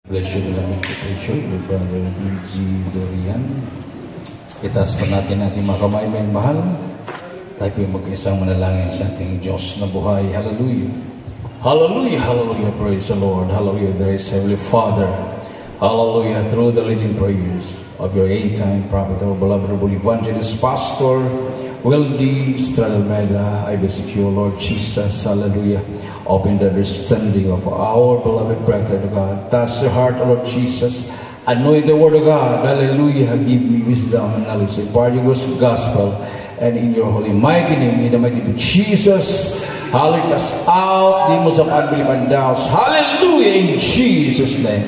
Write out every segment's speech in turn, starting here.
Bless you dalam meditation with Brother D.G. Dorian. Itaas pa natin mga kamay may mahal. Tayo mag-isang manalangin sa ating Diyos na buhay. Hallelujah. Hallelujah, hallelujah. Praise the Lord. Hallelujah. There is Heavenly Father. Hallelujah. Through the leading prayers of your eight-time prophet, our beloved evangelist, Pastor Wildy Stradalmeda, I beseech you, Lord Jesus. Hallelujah. Open the understanding of our beloved brethren, God. Touch the heart, Lord Jesus. Anoint the word of God. Hallelujah. Give me wisdom and knowledge. Impart your gospel. And in your holy mighty name, in the mighty name of Jesus, hallelujah, cast out demons of unbelief and doubts. Hallelujah. In Jesus' name.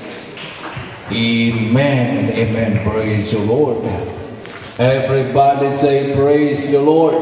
Amen and amen. Praise the Lord. Everybody say, praise the Lord.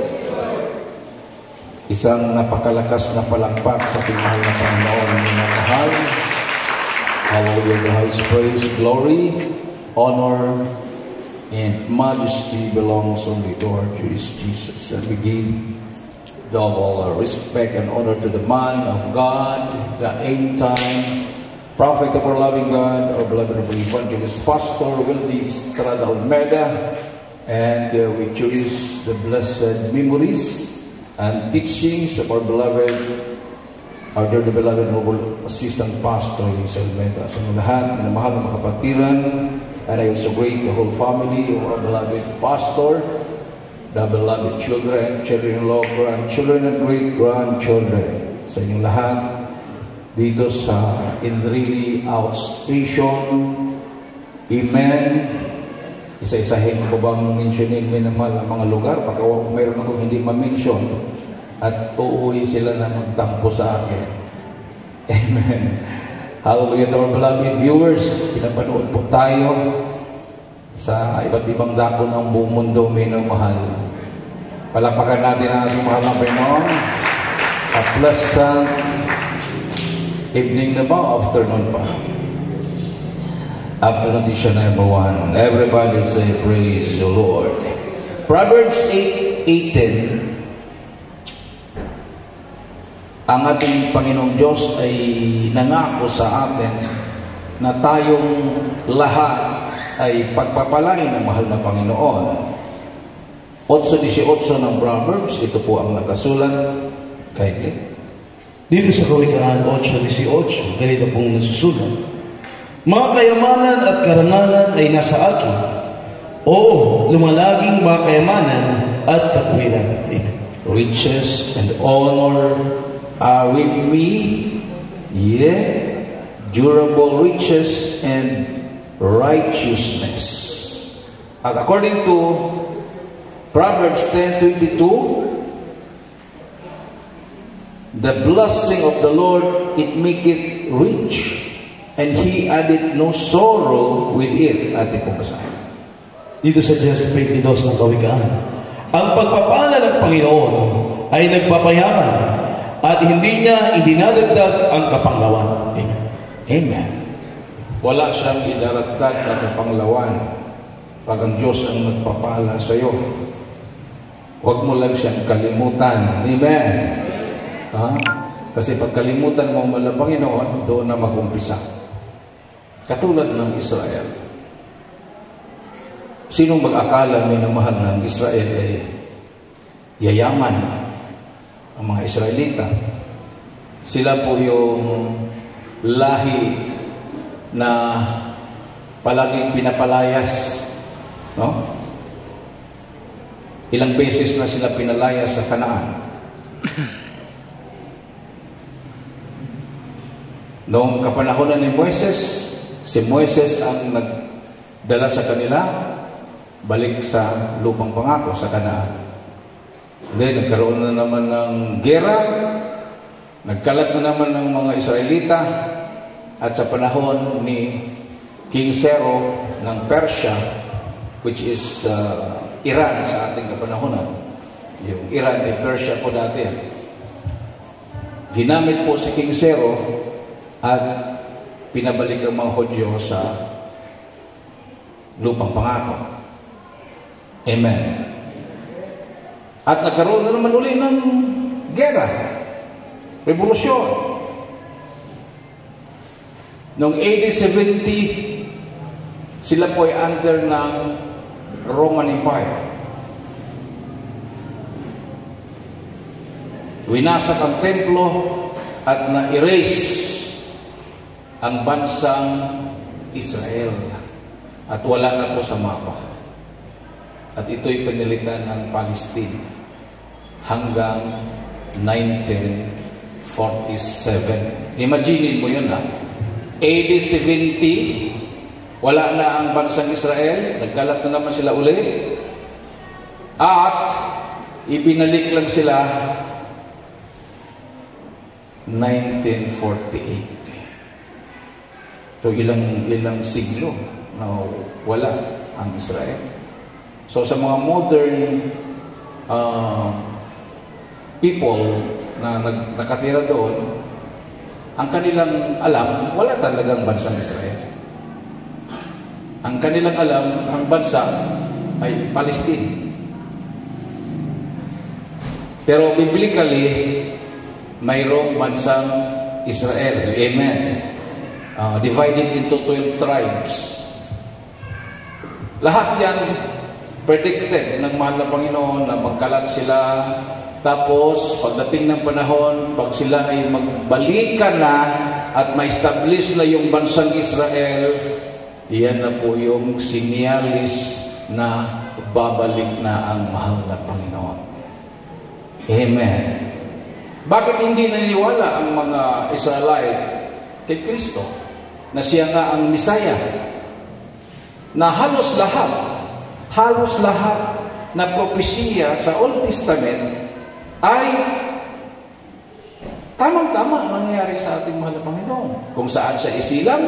Isang napakalakas na palakpak sa ating mahal na Panginoon na mahal. Hallelujah, the highest praise, glory, honor, and majesty belongs only to our Jesus. And we give double respect and honor to the man of God, the eight-time prophet of our loving God, our beloved evangelist, Pastor Wildy Stradalmeda, and we cherish the blessed memories and teachings of our dearly beloved noble assistant pastor Wildy Stradalmeda. Sa lahat, minamahal ng mga kapatiran, and I also greet the whole family of our beloved pastor, the beloved children, children-in-law, grandchildren, and great-grandchildren. Sa inyong lahat, dito sa Enrile Outstation. Amen. Isa-isahin ko bang mentionin minamahal ang mga lugar? Baka mayroon akong hindi ma-mention at uuwi sila na magtampo sa akin. Amen. Hallelujah to our beloved viewers. Pinapanood po tayo sa iba't ibang dako ng buong mundo, minamahal. Palakpakan natin ang ating mahal na Panginoon. A pleasant evening na ba? Afternoon pa. Afternoon edition number 1. Everybody say praise the Lord. Proverbs 8:18. Ang ating Panginoong Diyos ay nangako sa atin na tayong lahat ay pagpapalain ng mahal na Panginoon. 8:18 ng Proverbs, ito po ang nakasulat kay dito sa Kawikaan 8:18, ganito pong nasusulat. Mga kayamanan at karangalan ay nasa akin. Oo, lumalaging mga kayamanan at katwiran. Riches and honor are with me, yea, durable riches and righteousness. At according to Proverbs 10:22, the blessing of the Lord, it maketh rich, and He added no sorrow with it. Ating pong basahin. Dito sa 10:22 ng Kawikaan, ang pagpapala ng Panginoon ay nagpapayaman at hindi niya idinadagdag ang kapanglawan. Amen. Amen. Wala siyang idaragdag na kapanglawan pag ang Diyos ang nagpapala sa iyo. Huwag mo lang siyang kalimutan. Amen. Ha? Kasi pag kalimutan mo ang Panginoon, doon na mag-umpisa. Katulad ng Israel. Sinong mag-akala minamahal ng Israel ay yayaman? Ang mga Israelita. Sila po yung lahi na palaging pinapalayas. No? Ilang beses na sila pinalayas sa Kanaan. Noong kapanahonan ni Moises, si Moises ang nagdala sa kanila balik sa lupang pangako sa Kanaan. Then nagkaroon na naman ng gera, nagkalat na naman ng mga Israelita, at sa panahon ni King Zero ng Persia, which is Iran sa ating kapanahonan. Yung Iran ay Persia po dati. Ginamit po si King Zero at pinabalik ang mga Hudyo sa lupang pangako. Amen. At nagkaroon na naman uli ng gera, revolusyon. Noong AD 70, sila po ay under ng Roman Empire. Winasak ang templo at na-erase ang bansang Israel. At wala na po sa mapa. At ito'y pinilitan ng Palestine hanggang 1947. Imagine mo yun, ha? AD 70, wala na ang bansang Israel, nagkalat na naman sila uli, at ibinalik lang sila 1948. So ilang siglo na wala ang Israel. So sa mga modern people na nakatira doon, ang kanilang alam, wala talagang bansang Israel. Ang kanilang alam, ang bansa ay Palestine. Pero biblically, mayroong bansang Israel. Amen. Divided into 12 tribes. Lahat yan predicted ng mahal na Panginoon na magkalat sila. Tapos, pagdating ng panahon, pag sila ay magbalikan na at ma-establish na yung bansang Israel, iyan na po yung sinyalis na babalik na ang mahal na Panginoon. Amen. Bakit hindi naniniwala ang mga Israelite kay Kristo na siya nga ang Misaya? Na halos lahat na propesiya sa Old Testament ay tamang-tama nangyayari sa ating mahal na Panginoon. Kung saan siya isilang,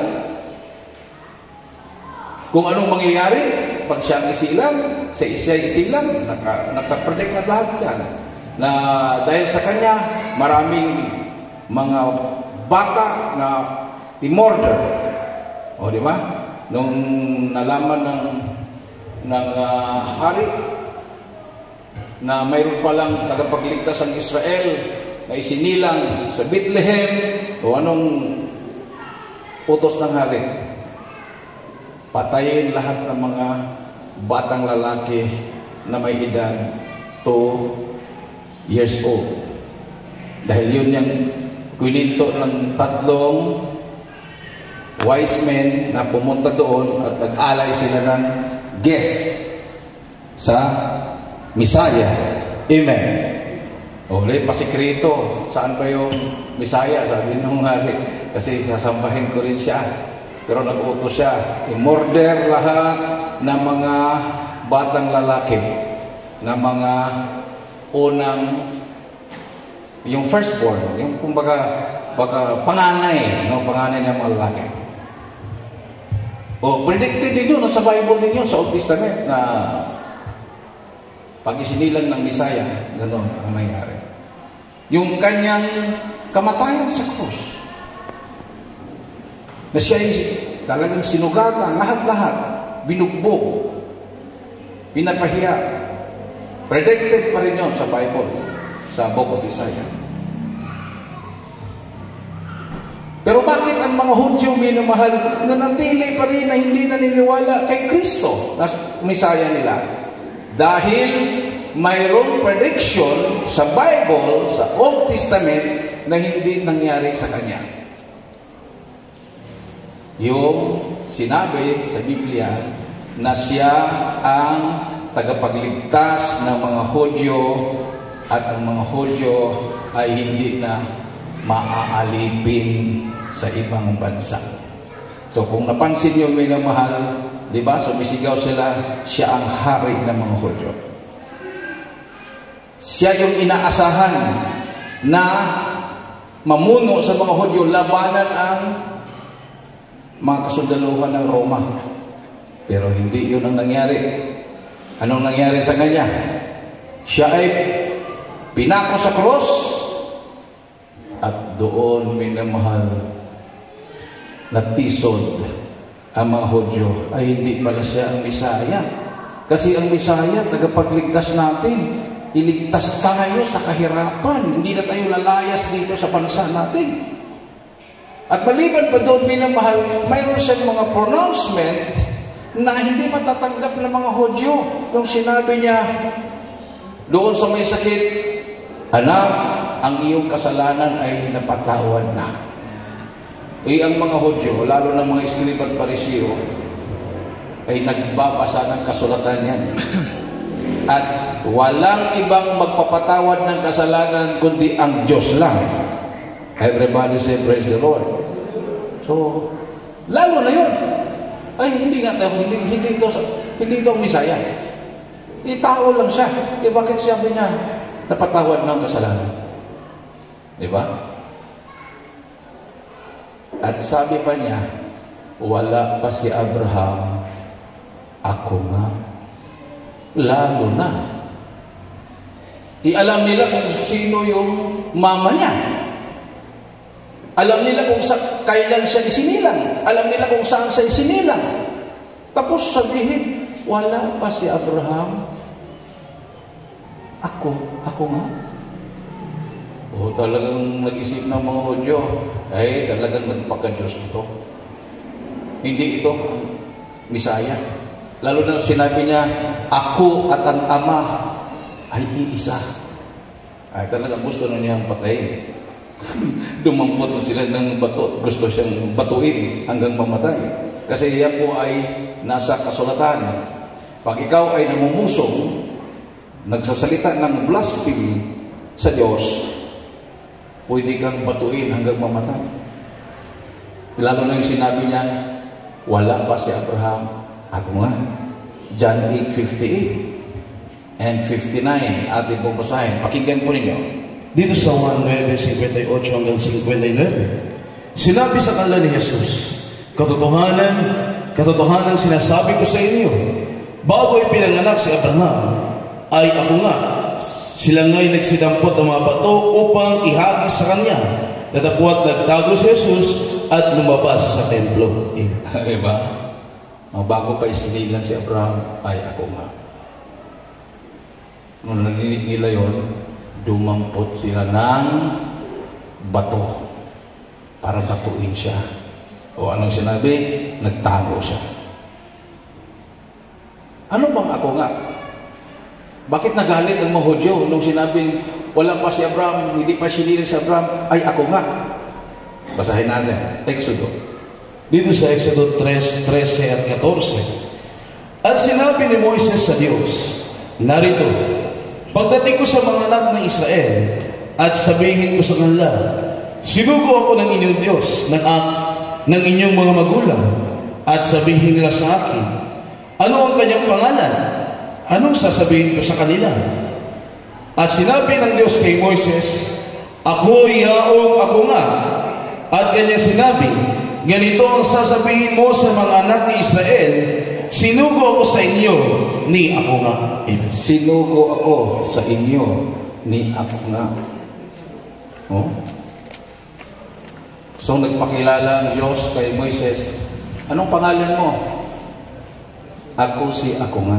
kung anong mangyayari pag siya isilang, siya isilang, nakapredict na lahat yan. Na dahil sa kanya, maraming mga bata na timorder. O, di ba? Nung nalaman ng hari na mayroon palang tagapagligtas ang Israel na isinilang sa Bethlehem, o anong utos ng hari? Patayin lahat ng mga batang lalaki na may edad 2 years old. Dahil yun yung kwento ng 3 wise men na pumunta doon at nag-alay sila ng gift sa Misaya. Amen. Ulit, pasikreto. Saan ba yung Misaya? Sabi nung hari. Kasi sasambahin ko rin siya. Pero nag-utos siya. I-murder lahat ng mga batang lalaki. Na mga unang, yung firstborn. Yung kumbaga, panganay. No? Panganay ng mga lalaki. Predicted din yun. Sa Bible din yun. Sa Old Testament na pag isinilang ng Misaya, gano'n ang nangyari. Yung kanyang kamatayan sa krus, na siya ay talagang sinugatan, lahat-lahat, binugbog, pinapahiya. Predicted pa rin yun sa Bible, sa Book of Isaiah. Pero bakit ang mga Hudyo minamahal nanatili pa rin na hindi naniniwala kay Kristo na Misaya nila? Dahil mayroong prediction sa Bible, sa Old Testament, na hindi nangyari sa kanya. Yung sinabi sa Biblia na siya ang tagapagligtas ng mga Hudyo at ang mga Hudyo ay hindi na maaalipin sa ibang bansa. So kung napansin niyo, minamahal, di ba? Sumisigaw sila, siya ang hari ng mga Hudyo. Siya yung inaasahan na mamuno sa mga Hudyo, labanan ang mga kasundaluhan ng Roma. Pero hindi yun ang nangyari. Anong nangyari sa kanya? Siya ay pinako sa cross at doon, minamahal, natisod ang mga Hudyo ay hindi pala siya ang Misaya. Kasi ang Misaya, tagapagligtas natin. Iligtas tayo sa kahirapan. Hindi na tayo lalayas dito sa bansa natin. At maliban pa doon, minamahal, mayroon siyang mga pronouncement na hindi matatanggap ng mga Hudyo. Nung sinabi niya, doon sa may sakit, anak, ang iyong kasalanan ay napatawad na. Ang mga Hudyo, lalo ng mga Iskriba at Pariseo, ay nagbabasa ng kasulatan yan. At walang ibang magpapatawad ng kasalanan kundi ang Diyos lang. Everybody say, praise the Lord. So, lalo na yun. Ay, hindi ito ang Misaya. Tao lang siya. Bakit sabi niya, napatawad ng kasalanan? Diba? At sabi pa niya, wala pa si Abraham, ako nga. Lalo na. Alam nila kung sino yung mama niya. Alam nila kung kailan siya isinilang. Alam nila kung saan siya isinilang. Tapos sabihin, wala pa si Abraham. Ako nga. Talagang nag-isip ng mga Hudyo, ay talagang nagpaka-Diyos ito. Hindi ito ang Misaya. Lalo na sinabi niya, ako at ang Ama ay iisa. Ay talagang gusto na niyang patayin. Dumampot na sila ng bato. Gusto siyang batuin hanggang mamatay. Kasi yan po ay nasa kasulatan. Pag ikaw ay namumusong, nagsasalita ng blasphemy sa Diyos, pwede kang batuin hanggang mamatay. Lalo na yung sinabi niya, wala pa si Abraham. Ako nga. John 8:58 and 59. Atin pong basahin. Pakinggan po ninyo. Dito sa Juan 9:58 hanggang 59, sinabi sa kanila ni Jesus, Katotohanan sinasabi ko sa inyo, bago ipinanganak si Abraham, ay ako nga. Sila nga'y nagsidampot ng mga bato upang ihagis sa kanya. Natapwat nagtago si Jesus at lumabas sa templo. Diba? Bago pa isinilang si Abraham, ay ako nga. Nung narinig nila yon, dumampot sila ng bato para batuin siya. O anong sinabi? Nagtago siya. Ano bang ako nga? Bakit nagalit ang mga Hudyo nung sinabing wala pa si Abraham, hindi pa sinilang si Abraham, ay ako nga? Basahin natin. Exodo. Dito sa Exodo 3:13 at 14. At sinabi ni Moises sa Diyos, narito, pagdating ko sa mga anak ng Israel, at sabihin ko sa kanila, sinugo ako ng inyong Diyos, ng inyong mga magulang, at sabihin nila sa akin, ano ang kanyang pangalan? Anong sasabihin ko sa kanila? At sinabi ng Diyos kay Moises, ako yaong ako nga. At kanya sinabi, ganito ang sasabihin mo sa mga anak ni Israel, sinugo ako sa inyo, ni ako nga. Sinugo ako sa inyo, ni ako nga. Oh? So nagpakilala ang Diyos kay Moises, anong pangalan mo? Ako si ako nga.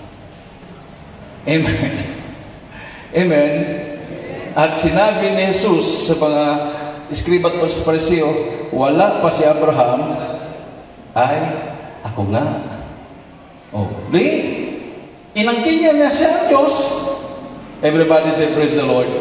Amen. Amen. At sinabi ni Jesus sa mga Iskriba at Pariseo, wala pa si Abraham, ay ako nga. Oh, di? Inangkin niya na siya ang Diyos. Everybody say, praise the Lord.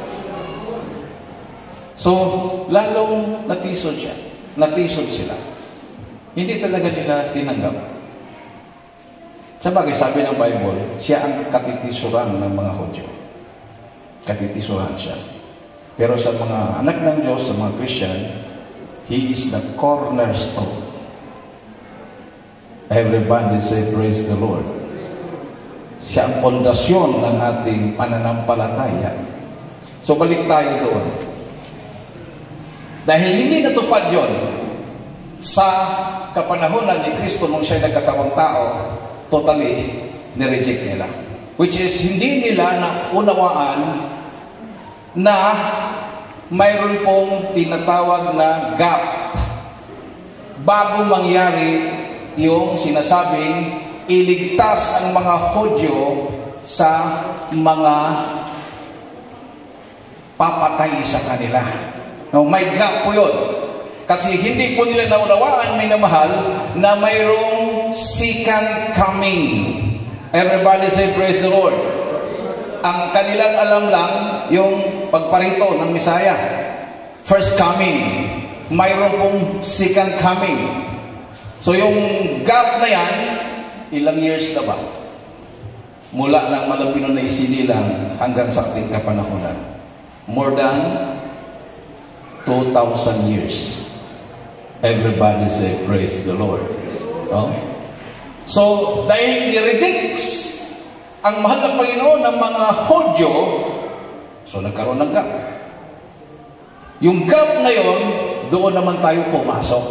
So, lalong natisod siya. Natisod sila. Hindi talaga nila tinanggap. Sabagay, sabi ng Bible, siya ang katitisuran ng mga Hudyo. Katitisuran siya. Pero sa mga anak ng Diyos, sa mga Christian, He is the cornerstone. Everybody say, praise the Lord. Siya ang pundasyon ng ating pananampalataya. So, balik tayo doon. Dahil hindi natupad yon sa kapanahonan ni Kristo nung siya nagkatawang tao, totally nireject nila. Which is, hindi nila naunawaan na mayroon pong tinatawag na gap bago mangyari yung sinasabing iligtas ang mga Hudyo sa mga papatay sa kanila. No, may gap po yun. Kasi hindi po nila naunawaan, minamahal, na mayroong second coming. Everybody say praise the Lord. Ang kanilang alam lang yung pagparito ng Misaya. First coming. Mayroon pong second coming. So yung gap na yan, ilang years na ba? Mula ng malapino na isinilang hanggang sa ating kapanahonan. More than 2,000 years. Everybody say praise the Lord. No? So, dahil ni-rejects ang mahal na Panginoon ng mga Hodyo, so nagkaroon ng gap. Yung gap na yon, doon naman tayo pumasok.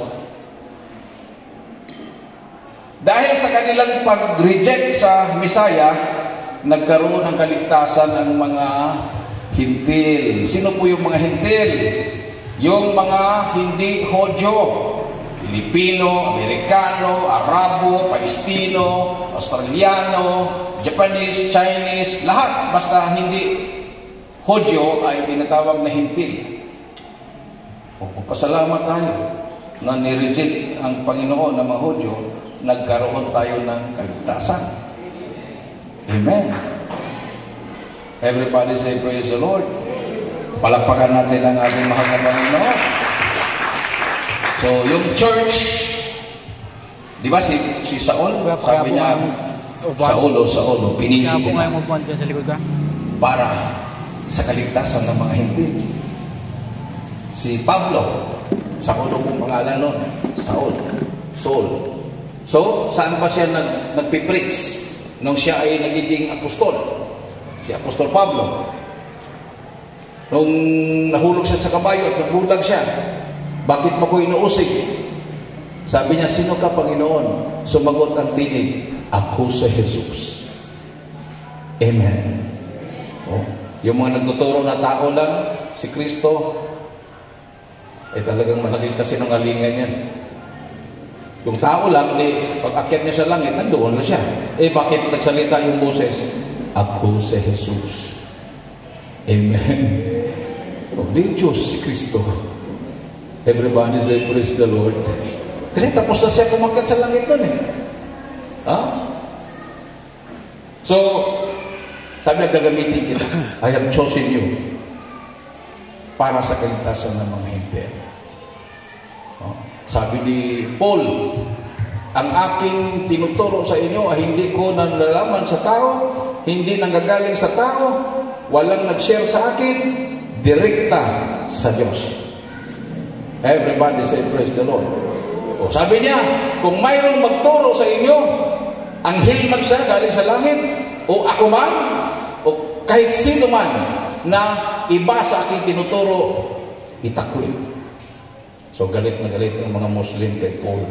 Dahil sa kanilang pag-reject sa Misaya, nagkaroon ng kaligtasan ng mga hintil. Sino po yung mga hintil? Yung mga hindi Hodyo. Pilipino, Amerikano, Arabo, Palestino, Australiano, Japanese, Chinese, lahat. Basta hindi Hodyo ay tinatawag na hintil. Pasalamat tayo na nireject ang Panginoon ng mga Hodyo, nagkaroon tayo ng kaligtasan. Amen. Everybody say praise the Lord. Palakpakan natin ang ating mahal na Panginoon. So, yung church, di ba si Saul, sabi niya, Saulo, pinili kita para sa kaligtasan ng mga hindi. Si Pablo, Saulo pong pangalan nun, Saul. So, saan ba siya nagpipreach nung siya ay nagiging apostol? Si Apostol Pablo. Nung nahulog siya sa kabayo at nagbulag siya, bakit mo ko inuusig? Sabi niya, sino ka, Panginoon? Sumagot ang tinig, ako sa Jesus. Amen. Oh, yung mga nagtuturo na tao lang, si Kristo, ay talagang malaking kasinungalingan yan. Yung tao lang, pag akyat niya sa langit, nandoon na siya. Bakit nagsalita yung boses? Ako sa Jesus. Amen. O, di Diyos si Kristo. Everybody say praise the Lord. Kasi tapos na siya kumakyat sa langit nun So, sabi na gagamitin kita. I have chosen you para sa kaligtasan ng mga hindi. Sabi ni Paul, ang aking tinuturo sa inyo ay hindi ko nalalaman sa tao, hindi nanggagaling sa tao, walang nag-share sa akin, direkta sa Diyos. Everybody say praise the Lord. O, sabi niya, kung mayroong magturo sa inyo, anghel man siya galing sa langit, o ako man, o kahit sino man na iba sa aking tinuturo, itakwil. So galit na galit ang mga Muslim kay Paul.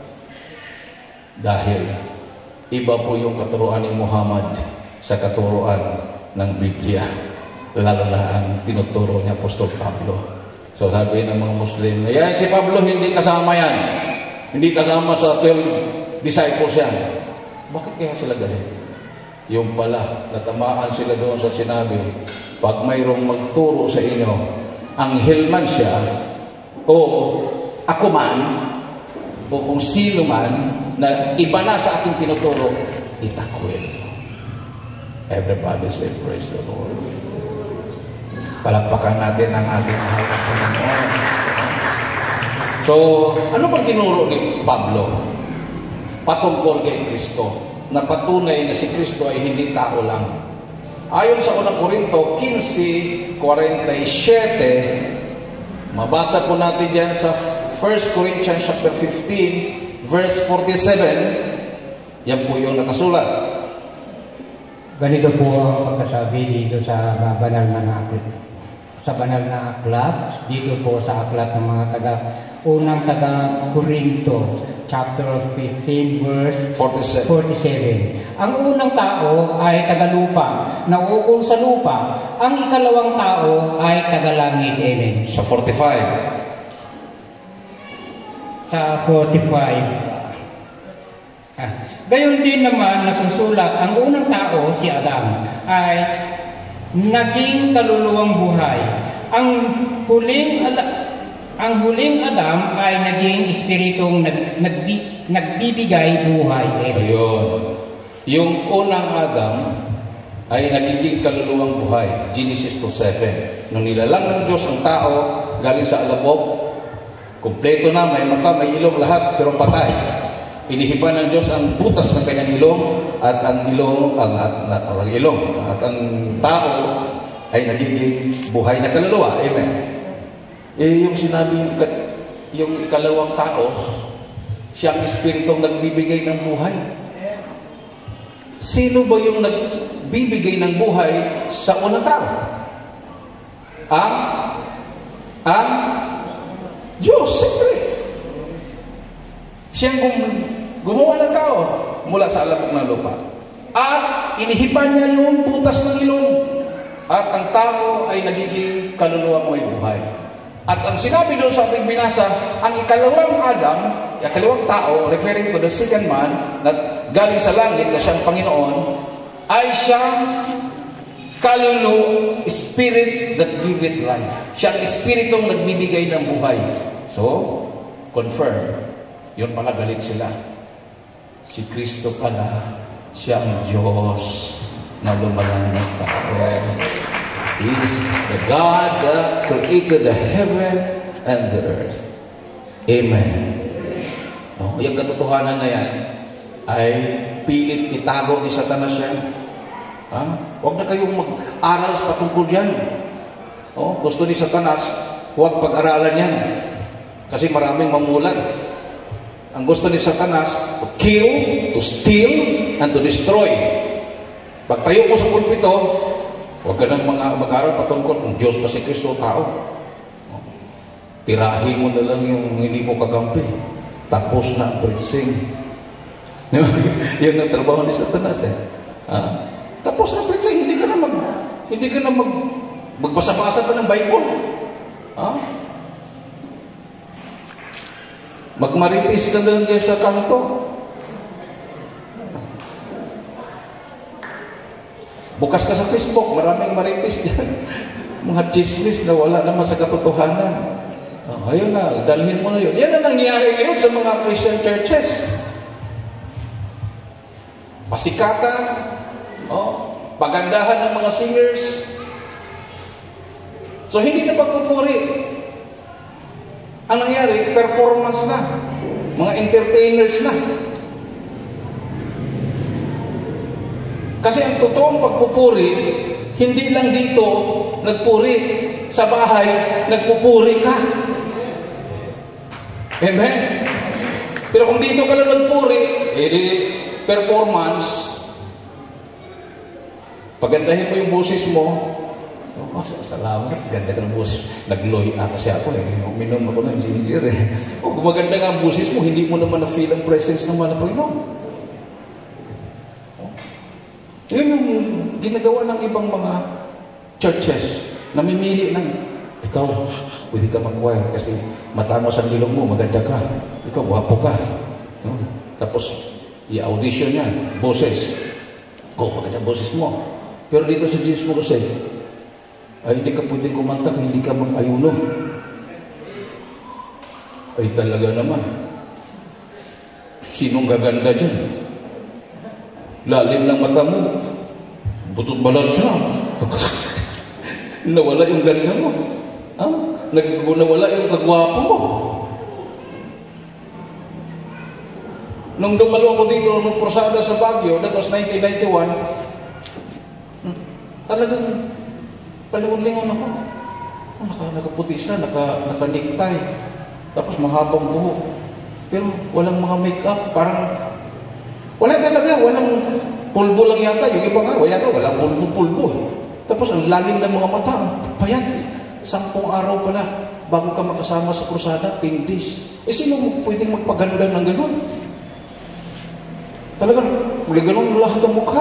Dahil iba po yung katuruan ni Muhammad sa katuruan ng Biblia. Lalo na ang tinuturo niya Apostol Pablo. So sabi ng mga Muslim, si Pablo hindi kasama yan. Hindi kasama sa 12 disciples yan. Bakit kaya sila galit? Yung pala, natamaan sila doon sa sinabi, pag mayroong magturo sa inyo, anghel man siya, o ako man, o kung sino man, na iba na sa aking tinuturo, itakwil. Everybody say praise the Lord. Palakpakan natin ang ating mahal na Panginoon. So, ano bang tinuro ni Pablo? Patungkol kay Kristo. Na patunay na si Kristo ay hindi tao lang. Ayon sa unang Korinto 15:47, mabasa po natin yan sa 1 Corinthians chapter 15, verse 47. Yan po yung nakasulat. Ganito po ang pagkasabi dito sa banal na aklat. Sa banal na aklat, dito po sa aklat ng mga unang taga Corinto, chapter 15, verse 47. Ang unang tao ay taga-lupa, nauukol sa lupa. Ang ikalawang tao ay taga-langit. Amen. Sa 45. Sa 45. Gayon din naman nasusulat, ang unang tao, si Adam, ay naging kaluluwang buhay. Ang Ang huling Adam ay naging espiritong nagbibigay buhay. Ayun. Yung unang Adam ay nagiging kaluluwang buhay. Genesis 2:7. Nung nilalang ng Diyos ang tao, galing sa alabok, kumpleto na, may mata, may ilong, lahat, pero patay. Inihipan ng Diyos ang butas ng kanyang ilong at ang tao ay nagiging buhay na kaluluwa. Amen. Yung sinabi yung ikalawang tao, siyang espiritong nagbibigay ng buhay. Sino ba yung nagbibigay ng buhay sa unang tao? Ang Diyos, siyempre. Siyang gumawa ng tao mula sa alabok ng lupa. At inihipan niya yung butas ng ilong. At ang tao ay nagiging kaluluwang may buhay. At ang sinabi doon sa ating binasa, ang ikalawang Adam, ikalawang tao, referring to the second man, na galing sa langit na siyang Panginoon, ay siyang kaluluwa, spirit that giveth life. Siyang espiritong nagbibigay ng buhay. So, confirm. Yun pala, galit sila. Si Kristo pala, siya ang Diyos na lumalang ng tao. He is the God that created the heaven and the earth. Amen. No, yung katotohanan na yan ay pilit itago ni Satanas yan. Huwag na kayong mag-aral sa patungkol yan. Gusto ni Satanas, huwag pag-aralan yan. Kasi maraming mamulat. Ang gusto ni Satanas, to kill, to steal, and to destroy. Pagtayo mo sa pulpito, huwag ka nang mag-aral patungkol kung Diyos ba si Kristo o tao. Tirahin mo na lang yung hindi mo kakampi. Tapos na ang preaching. Yan ang trabaho ni Satanas Tapos na preaching, hindi ka na magbasa-basa pa ng Bible. Magmaritis ka lang sa kanto. Bukas ka sa Facebook, maraming marites dyan. Mga chismis na wala naman sa katotohanan. Ayun na, dalhin mo na yun. Yan ang nangyayari ngayon sa mga Christian churches. Pasikatan, pagandahan ng mga singers. So, hindi na pagpupuri. Ang nangyari, performance na. Mga entertainers na. Kasi ang totoong pagpupuri, hindi lang dito nagpuri. Sa bahay, nagpupuri ka. Amen? Pero kung dito ka lang nagpuri, performance, pagandahin mo yung boses mo, salamat, ganda ka ng boses. Nagloy kasi ako uminom ako ng ginger Kung maganda nga ang boses mo, hindi mo naman na-feel ang presence ng mga Panginoon. Yun yung ginagawa ng ibang mga churches. Namimili ng, ikaw, pwede ka mag-choir kasi matangos ang ilong mo, maganda ka. Ikaw, wapo ka. Tapos, i-audition yan, boses. Maganda boses mo. Pero dito sa Jesus mo kasi, ay hindi ka pwede kumanta kung hindi ka mag-ayuno. Ay talaga naman. Sinong gaganda dyan? Lalim ng mata mo. Butot balad na. Nawala yung ganda mo. Nawala yung kagwapo mo. Nung dumalo ako dito ng Cruzada sa Baguio, that was 1991, talagang palingon-lingon ako. Nakaputis na, naka-necktie. Tapos mahabang buhok. Pero walang mga make-up. Parang wala talaga, walang pulbo lang yata. Yung iba nga, walang pulbo. Tapos ang lalim ng mga mata, payat. 10 araw pala bago ka makasama sa krusada, 10 days. Sino pwedeng magpaganda ng gano'n? Talagang, muli gano'n lahat ng mukha.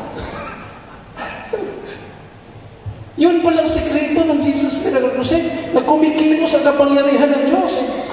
Yun palang sekreto ng Jesus Miracle Crusade na kumikilos sa kapangyarihan ng Diyos.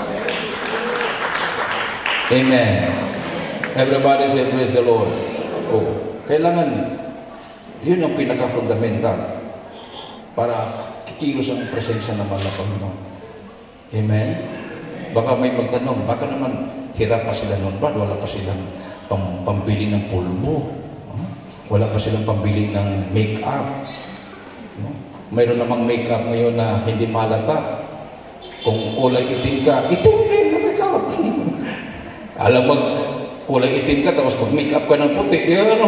Amen. Everybody say, praise the Lord. Kailangan, yun ang pinaka-fundamental para kikilos ang presensya ng mga Panginoon. Amen? Baka may magtanong, baka naman hirap pa sila noon ba? Wala pa silang pambili ng pulbo. Wala pa silang pambili ng make-up. Mayroon namang make-up ngayon na hindi malata. Kung kulay itim ka, itim din na make-up. Alam mo, kulay itim ka, tapos pag make-up ka ng puti,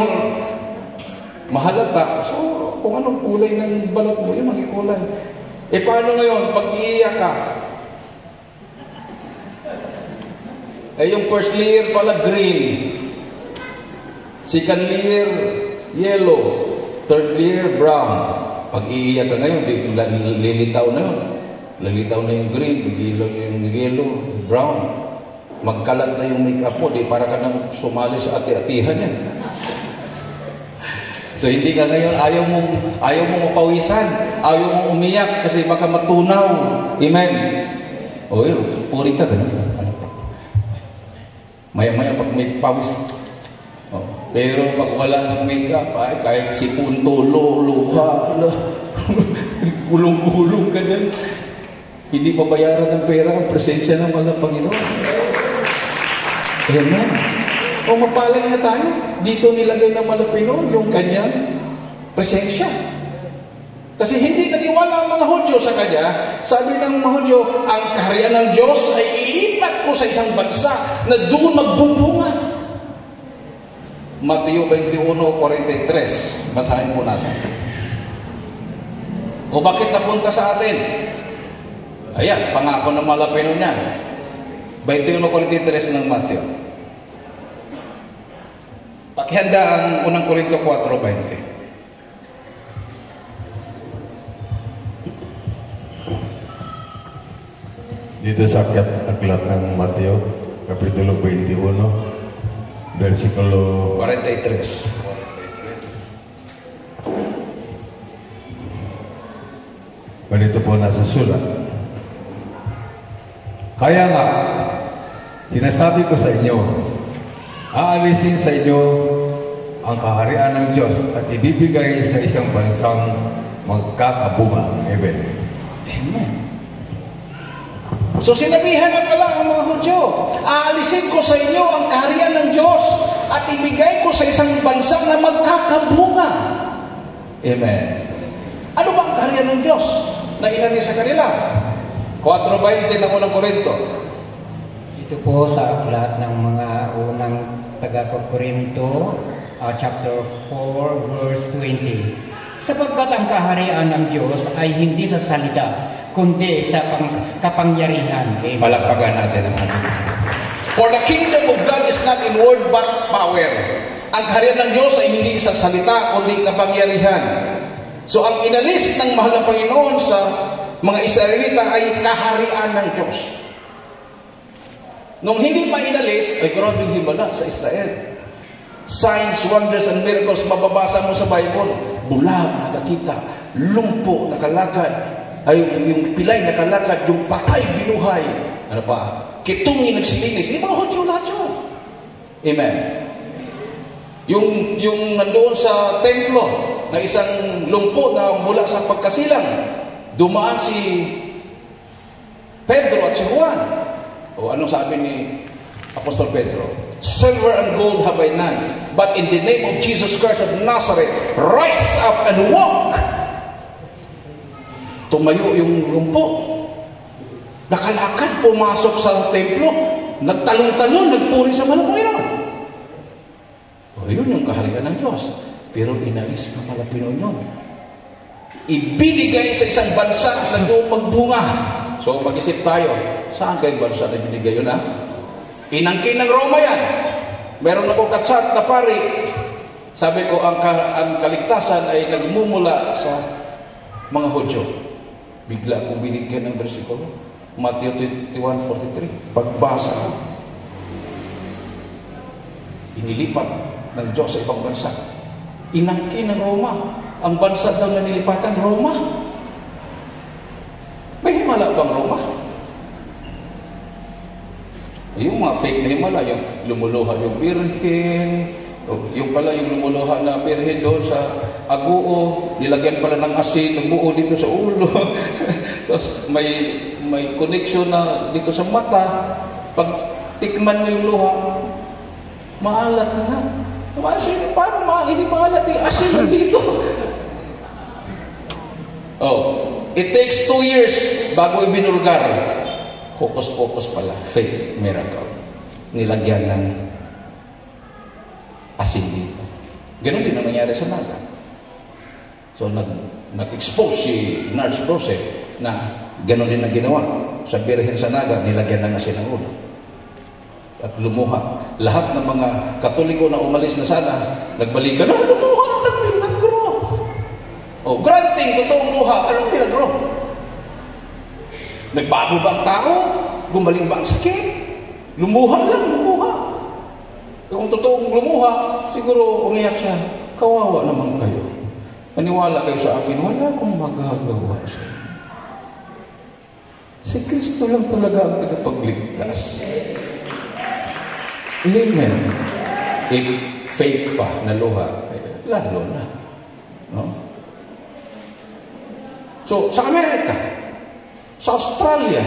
mahalata. So, kung anong kulay ng balat mo, yung mga kulay. Paano ngayon, pag iiyak ka? Yung first layer pala green, second layer yellow, third layer brown. Pag iiyak ka ngayon, lilitaw na yun. Lilitaw na yung green, bigilong yung yellow, brown. Magkalat na yung makeup mo, di para ka nang sumali sa ati-atihan yan. So hindi ka ngayon, ayaw mong mapawisan, ayaw mong umiyak kasi baka matunaw. Amen? O yun, puri ka, ganun. Maya-maya pag may pawis. Pero pag wala ng makeup, ay kahit sipon, tulo, luha, gulong-gulong ka dyan. Hindi pabayaran ng pera ang presensya ng mga Panginoon. Amen. O mapalang na tayo, dito nilagay ng mga Panginoon yung kanyang presensya. Kasi hindi naniwala ang mga Hudyo sa kanya. Sabi ng mga Hudyo, ang kaharian ng Diyos ay ilipat ko sa isang bansa na doon magbubunga. Mateo 21:43. Basahin po natin. O bakit napunta sa atin? Ayan, pangako ng malapino niya. 21:43 ng Matthew. Pakihanda ang unang Korinto 4:20. Dito sa aklat ng Mateo, Kapitulo 21, versikulo 43. Ganito po nasa sulat. Kaya nga, sinasabi ko sa inyo, aalisin sa inyo ang kaharian ng Diyos at ibibigay sa isang bansang magkakabunga. Amen. Amen. So sinabihan na pala ang mga Hudyo, aalisin ko sa inyo ang kaharian ng Diyos at ibigay ko sa isang bansa na magkakabunga. Amen. Ano ba ang kaharian ng Diyos na inalis sa kanila? 4:20 ng unang Korinto. Ito po sa aklat ng mga unang taga-Korinto, chapter 4, verse 20. Sapagkat ang kaharian ng Diyos ay hindi sa salita, kundi sa kapangyarihan. Palakpakan natin ang ating. For the kingdom of God is not in word but power. Ang kaharian ng Diyos ay hindi sa salita, kundi kapangyarihan. So ang inalis ng mahal na Panginoon sa mga Israelita ay kaharian ng Diyos. Nung hindi pa inalis, ay grabing himala sa Israel. Signs, wonders, and miracles, mababasa mo sa Bible. Bulag, nakakita. Lumpo, nakalakad. Ay, yung pilay nakalakad, yung patay binuhay. Ano pa? Kitungi nagsilinis. Mga Hudyo lahat yun. Amen. Yung nandoon sa templo, na isang lumpo na mula sa pagkasilang, dumaan si Pedro at si Juan. O anong sabi ni Apostol Pedro? Silver and gold have I none, but in the name of Jesus Christ of Nazareth, rise up and walk. Tumayo yung lumpo. Nakalakad, pumasok sa templo. Nagtalong-talong, nagpuri sa Panginoon. O yun yung kaharian ng Diyos. Pero inalis na pala Pinoon yun. Ibinigay sa isang bansa na doon magbunga. So mag-isip tayo, saan kayong bansa na ibinigay yun, ha? Inangkin ng Roma yan. Meron ako katsat na pari. Sabi ko, ang kaligtasan ay nagmumula sa mga Hudyo. Bigla akong binigyan ng versikulo. Matthew 21:43. Pagbasa ko, inilipat ng Diyos sa ibang bansa. Inangkin ng Roma. Ang bansa daw na nilipatan, Roma. May himala bang Roma? Yung mga fake na himala, yung lumuluha yung birhen, yung pala yung lumuluha na birhen doon sa Aguo, nilagyan pala ng asin, ng buo dito sa ulo. Tapos may may connection na dito sa mata. Pag tikman mo yung luha, maalat na. Asin, paano hindi maalat eh? Asin dito. It takes 2 years bago ibinulgar. Focus pala. Faith, miracle. Nilagyan ng asin dito. Ganun din ang nangyari sa naga. So, nag-expose si Nurse Brose na ganun din ang ginawa. Sa birhen sa naga, nilagyan ng asin ng ulo. At lumuha. Lahat ng mga Katoliko na umalis na sana, nagbalikan, lumuha, nagmilagro. Granting, totoong luha, anong milagro? Nagbago ba ang tao? Gumaling ba ang sakit? Lumuha lang, lumuha. Kung totoong lumuha, siguro umiyak siya, kawawa naman kayo. Maniwala kayo sa akin, wala akong magagawa sa inyo. Si Kristo lang talaga ang tagapagligtas. Amen. If fake pa na luha, lalo na. No? So, sa Amerika, sa Australia,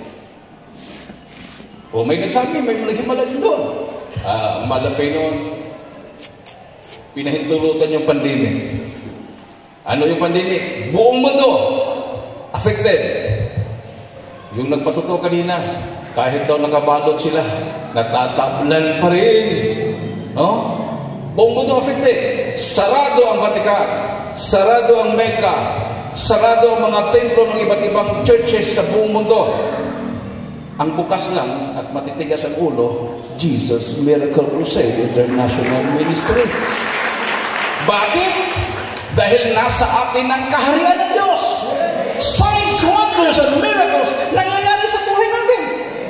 may nagsabi, may himala din doon. Malapay noon, pinahintulutan yung pandemic. Ano yung pandemic? Buong mundo affected. Yung nagpatuto kanina, kahit daw nakabalot sila, natatablan pa rin. No? Buong mundo affected. Sarado ang Vatican, sarado ang Mecca, sarado ang mga templo ng iba't ibang churches sa buong mundo. Ang bukas lang at matitigas ang ulo, Jesus Miracle Crusade International Ministry. Bakit? Dahil nasa atin ang kaharian ng Diyos. Signs, wonders, and miracles nangyayari sa buhay natin.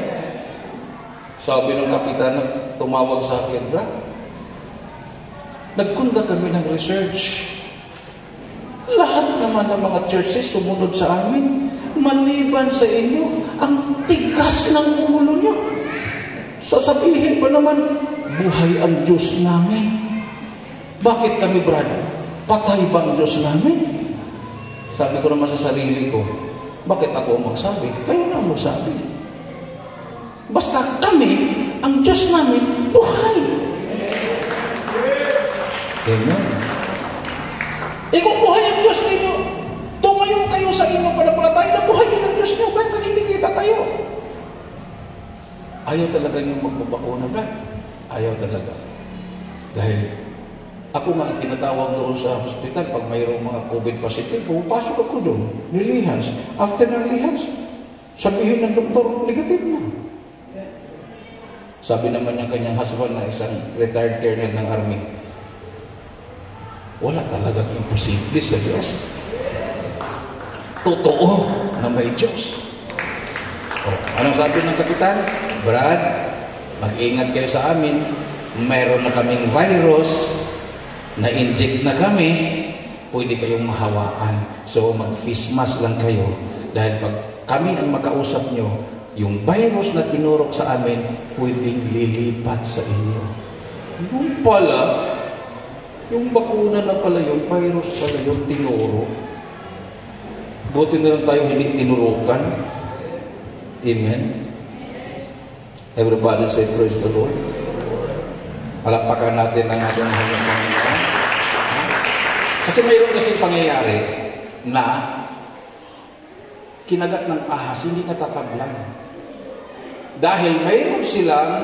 Sabi ng kapitan na tumawag sa akin, Bra, nagkunda kami ng research. Lahat naman ng mga churches sumunod sa amin, maliban sa inyo, ang tigas ng ulo nyo. Sasabihin pa naman, buhay ang Diyos namin. Bakit kami, brother? Patay ba ang Diyos namin? Sabi ko naman sa sarili ko, bakit ako ang magsabi? Kayo na ang magsabi. Basta kami, ang Diyos namin, buhay. Amen. Kung buhay ang Diyos ninyo, tumayo kayo sa inyong panampalataya na buhay ang Diyos nyo, kahit kung hindi kita tayo. Ayaw talaga niyong magbabakuna ba? Ayaw talaga. Dahil ako nga ang tinatawag doon sa hospital pag mayroong mga COVID positive, pumapasok ako doon, nilihans. After ng lihans, sabihin ng doktor, negative na. Sabi naman ng kanyang husband na isang retired colonel ng army, wala talagang imposible sa Diyos. Totoo na may Diyos. Anong sabi ng kapitan? Brad, mag-ingat kayo sa amin. Mayroon na kaming virus, na-inject na kami, pwede kayong mahawaan. So mag-face mask lang kayo. Dahil pag kami ang makausap nyo, yung virus na tinurok sa amin, pwedeng lilipat sa inyo. Yung pala, yung bakuna na pala yung virus pala yung tinurok. Buti na lang tayo hindi tinurukan. Amen. Everybody say praise the Lord. Palakpakan natin ang ating Panginoon. Kasi mayroon kasi pangyayari na kinagat ng ahas, hindi natatablan. Dahil mayroon silang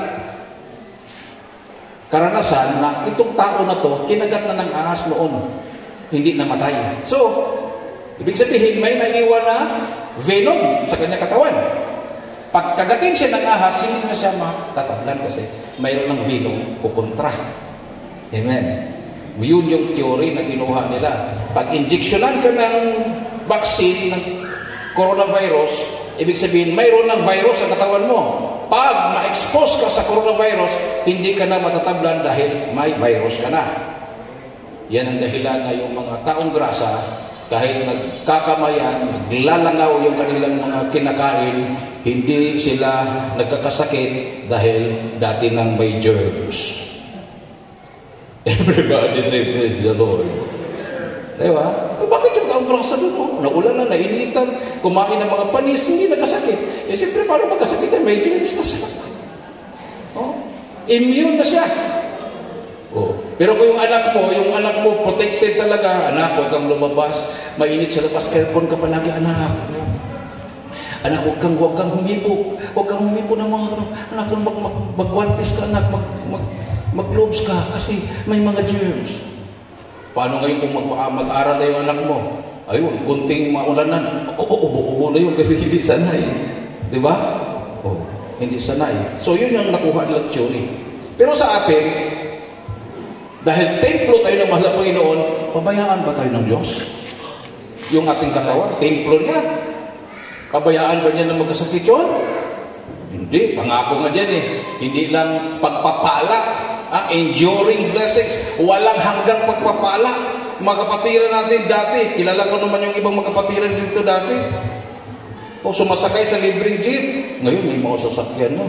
karanasan na itong tao na to, kinagat na ng ahas noon, hindi namatay. So, ibig sabihin, may naiwan na venom sa kanyang katawan. Pag kagatin siya ng ahas, hindi na siya matatablan kasi mayroon ng venom pupuntra. Amen. Yun yung theory na kinuha nila. Pag injeksyonan ka ng vaccine ng coronavirus, ibig sabihin, mayroon ng virus sa katawan mo. Pag ma-expose ka sa coronavirus, hindi ka na matatablan dahil may virus ka na. Yan ang dahilan na yung mga taong grasa, kahit nagkakamayan, naglalangaw yung kanilang mga kinakain, hindi sila nagkakasakit dahil dati nang may germs. Everybody say praise the Lord. Diba? Bakit yung taong grasa doon? Oh, naulan na, nainitan, kumain ng mga panis, hindi nagkasakit. Eh, siyempre, paano magkasakit yan? May germs na siya. Oh, immune na siya. Oh. Pero kung yung anak mo, protected talaga, anak, huwag kang lumabas, mainit sa labas, aircon ka palagi, anak. Anak, huwag kang humipo. Huwag kang humipo ng mga, anak, magwantis ka, anak, mag-globes ka, kasi may mga germs. Paano ngayon kung mag-aral na yung anak mo? Ayun, kunting maulanan, ubo na yun kasi hindi sanay. Di ba? Oh, hindi sanay. So yun yung nakuha nilang theory. Pero sa atin, dahil templo tayo ng mahal na Panginoon, pabayaan ba tayo ng Diyos? Yung ating katawan, templo niya. Pabayaan ba niya na magkasakit yun? Hindi, pangako nga dyan eh. Hindi lang pagpapala. Enduring blessings, walang hanggang pagpapala. Mga kapatiran natin dati, kilala ko naman yung ibang mga kapatiran dito dati. O sumasakay sa libreng jeep, ngayon may mga sasakyan na.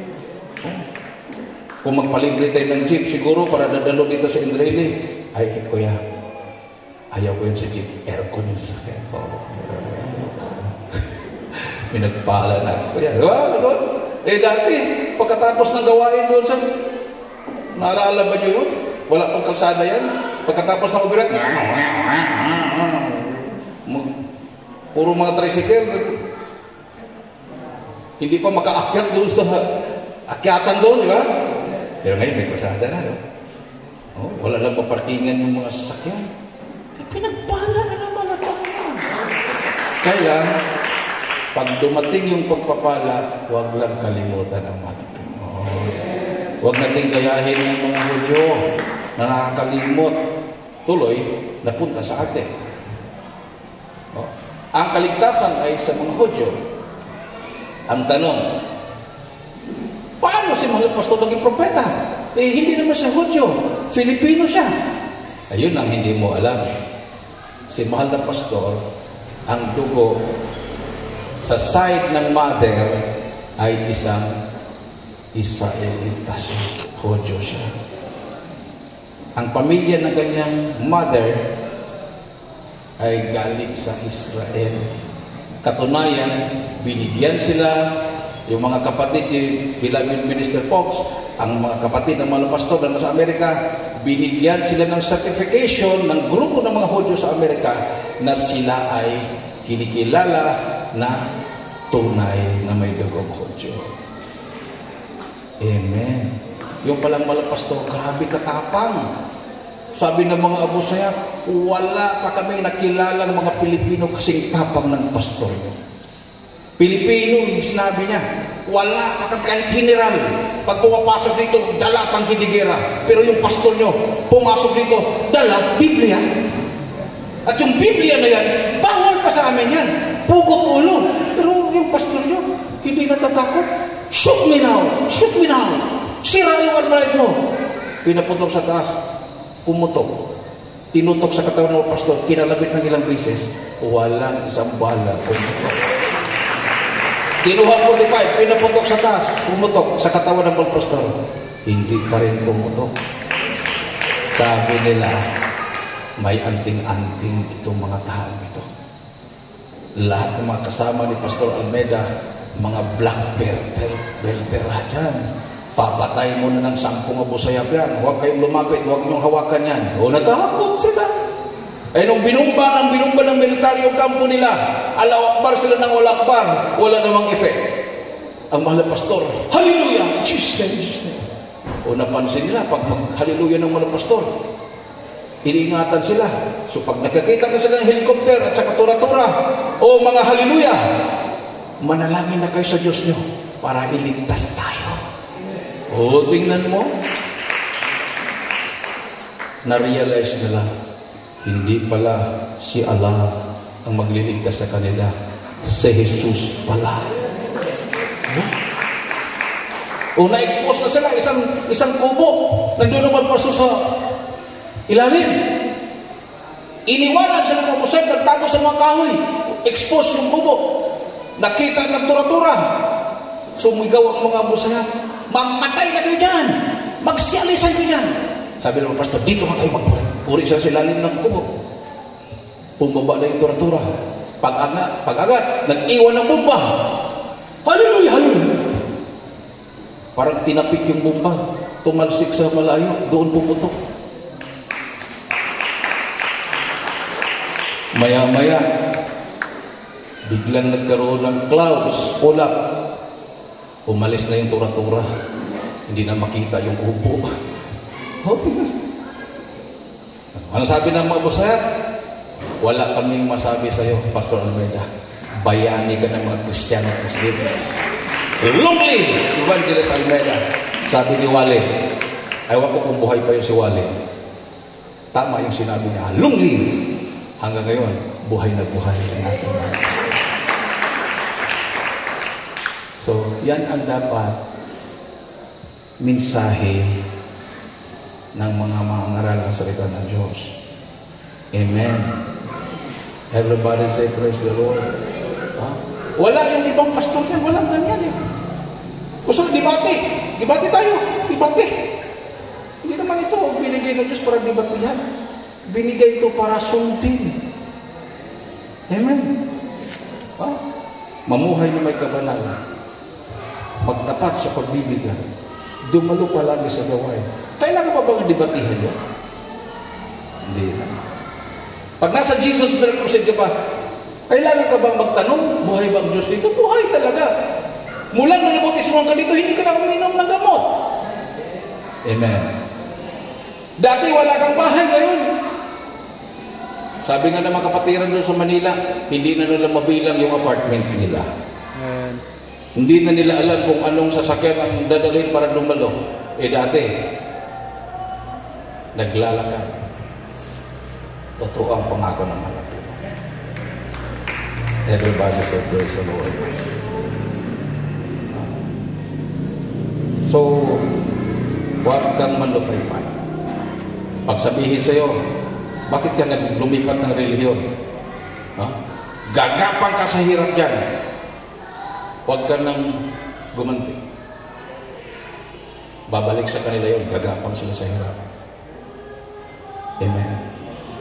Kung magpalibre tayo ng jeep, siguro para dadalo dito sa Indreli, ay kuya, ayaw ko yun sa jeep, aircon yung sasakyan ko. May nagpala na, kuya, eh dati, pagkatapos ng gawain doon sa naalala ba nyo yun? Wala pang kalsada yan. Pagkatapos ng ubirat, puro mga tricycle. Hindi pa makaakyat doon sa akyatan doon, di ba? Pero ngayon may kalsada na, no? Oh, wala lang paparkingan yung mga sasakyan. Pinagpala na naman ang Panginoon. Kaya, pag dumating yung pagpapala, huwag lang kalimutan ang mga Panginoon. Huwag nating gayahin ng mga Hudyo na nakakalimot tuloy napunta sa atin. No? Ang kaligtasan ay sa mga Hudyo. Ang tanong, paano si mahal pastor naging propeta? Eh, hindi naman siya Hudyo. Filipino siya. Ayun ang hindi mo alam. Si mahal na pastor, ang dugo sa side ng mother ay isang Israelitas, Hudyo siya. Ang pamilya ng kanyang mother ay galing sa Israel. Katunayan, binigyan sila, yung mga kapatid ni beloved Minister Fox, ang mga kapatid ng mga pastor na nasa Amerika, binigyan sila ng certification ng grupo ng mga Hudyo sa Amerika na sila ay kinikilala na tunay na may dugong Hudyo. Amen. Yung palang malapastor, grabe katapang. Sabi ng mga Abu Sayyaf, wala pa kami nakilala ng mga Pilipino kasing tapang ng pastor nyo. Pilipino, yung sinabi niya, wala pa kami kahit general. Pag pumapasok dito, dala pang kidigera. Pero yung pastor nyo, pumasok dito, dala Biblia. At yung Biblia na yan, bawal pa sa amin yan. Pugot ulo. Pero yung pastor nyo, hindi natatakot. Shoot me now! Shoot me now! Sira yung armalite mo! Pinaputok sa taas, pumutok. Tinutok sa katawan ng pastor, kinalabit ng ilang beses, walang isang bala pumutok. Kinuha 45, pinaputok sa taas, pumutok sa katawan ng pastor. Hindi pa rin pumutok. Sabi nila, may anting-anting itong mga tao ito. Lahat ng mga kasama ni Pastor Almeida, mga black belter dyan. Papatay mo na ng 10 Abu Sayyaf yan. Huwag kayong lumapit, huwag niyong hawakan yan. O natakot sila. Ay nung binumba ng militaryong kampo nila, Allahu Akbar sila ng Allahu Akbar, wala namang effect. Ang mahal na pastor, hallelujah, Jesus name. O napansin nila, pag hallelujah ng mahal na pastor, iniingatan sila. So pag nakakita na sila ng helicopter at saka tura-tura, o mga hallelujah, manalangin na kayo sa Diyos nyo para iligtas tayo. O, tingnan mo. Na-realize nila, hindi pala si Allah ang magliligtas sa kanila. Si Jesus pala. O, na-expose na sila, isang kubo. Nandun naman paso sa ilalim. Iniwanan sila ng Muslim, nagtago sa mga kahoy. Expose yung kubo. Nakita ng tura-tura. Sumigaw ang mga Abu Sayyaf, mamatay na kayo dyan. Magsialisan kayo dyan. Sabi ng pastor, dito na kayo magpuri. Puri sa silalim ng kubo. Bumaba na yung tura-tura. Pag-agat, nag-iwan ng bomba. Hallelujah, hallelujah. Parang tinapik yung bomba. Tumalsik sa malayo, doon pumutok. Maya-maya, biglang nagkaroon ng clouds, ulap. Umalis na yung tura-tura. Hindi na makita yung upo. Ano sabi ng mga busayat? Wala kaming masabi sa iyo, Pastor Almeida. Bayani ka ng mga Kristiyano at Muslim. Long live Evangelist Almeida. Sabi ni Wale. Ayaw ko kung buhay pa yun si Wale. Tama yung sinabi niya. Long live. Hanggang ngayon, buhay na buhay natin. So, yan ang dapat mensahe ng mga mangaral ng salita ng Diyos. Amen. Everybody say praise the Lord. Wala yung ibang pastor yan. Walang ganyan eh. Gusto debate. Debate tayo. Debate. Hindi naman ito binigay ng Diyos para debatihan. Binigay ito para sundin. Amen. Mamuhay na may kabanalan. Magtapat sa pagbibigay. Dumalo palagi sa gawain. Kailangan pa bang debatihan yun? Hindi na. Pag nasa Jesus Miracle Crusade ka pa, kailangan ka bang magtanong, buhay bang Diyos dito? Buhay talaga. Mula nung nabutismuhan ka dito, hindi ka na uminom ng gamot. Amen. Dati wala kang bahay ngayon. Sabi nga ng mga kapatiran doon sa Manila, hindi na nila mabilang yung apartment nila. Hindi na nila alam kung anong sasakyan ang dadalhin para dumalo. Dati, naglalakad. Totoo ang pangako ng malaki. Everybody say praise the Lord. So, huwag kang malupay-pay. Pag sabihin sa'yo, bakit ka lumipat ng relihiyon? Gagapang ka sa hirap dyan. Huwag ka nang gumanti. Babalik sa kanila yun, gagapang sila sa hirap. Amen.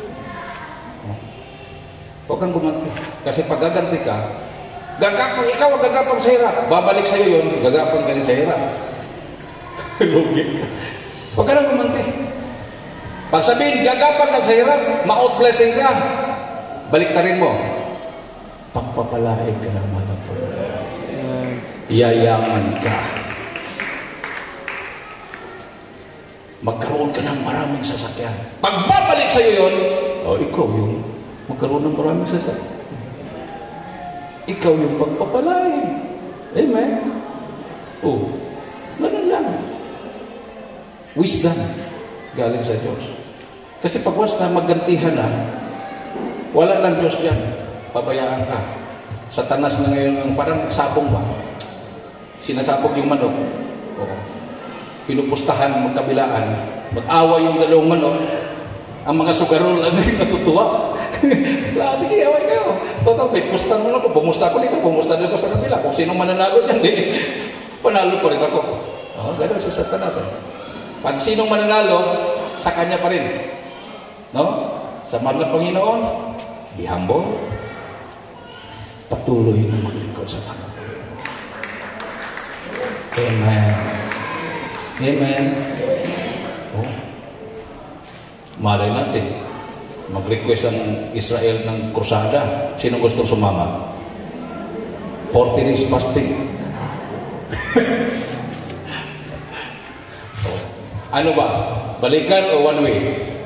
Huwag kang gumanti. Kasi pag gaganti ka, gagapang ikaw ang gagapang sa hirap. Babalik sa'yo yun, gagapang ka rin sa hirap. Lugit ka. Huwag ka nang gumanti. Pag sabihin, gagapang ka sa hirap, ma-out blessing ka. Balik ta rin mo. Pagpapalain ka ng malapot. Yayaman ka. Magkaroon ka ng maraming sasakyan. Pag babalik sa'yo yun, ikaw yung magkaroon ng maraming sasakyan. Ikaw yung pagpapalain. Amen? Ganun lang. Wisdom galing sa Diyos. Kasi pag once na maggantihan na, wala lang Diyos dyan. Pabayaan ka. Satanas na ngayon ang parang sabong ba? Sinasabog yung manok. Pinupustahan, magkabilaan. Mag-awa yung dalawang manok. Ang mga sugarol ang natutuwa. Sige, away kayo. Total, may pustan mo na ako. Bumusta ako dito, bumusta dito sa kabila. Kung sino mananalo dyan, panalo pa rin ako. Gano'n si Satanas. Pag sinong mananalo, sa kanya pa rin. No? Sa mahal ng Panginoon, be humble. Patuloy na maglingkod sa Panginoon. Amen. Amen. Malay natin, mag-request ang Israel ng krusada. Sino gusto sumama? 40 days fasting. Ano ba? Balikan o one way?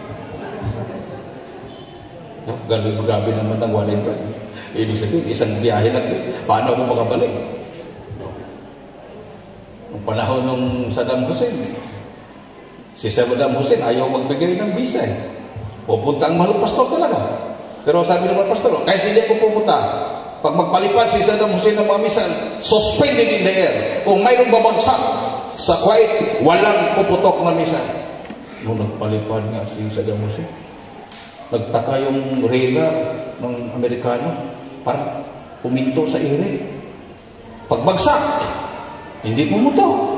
Grabe naman ang one way. Ibig sabihin, isang biyahe lang. Paano ako makabalik? Noong panahon ng Saddam Hussein, si Saddam Hussein ayaw magbigay ng visa. Pupunta ang mahal pastor talaga. Pero sabi ng mga pastor, kahit hindi ako pupunta, pag magpalipad si Saddam Hussein ng mga misan, suspended in the air. Kung mayroong babagsak sa Kuwait, walang puputok na misan. Nung nagpalipad nga si Saddam Hussein, nagtaka yung reyna ng Amerikano, parang puminto sa ere. Pagbagsak, hindi pumutok.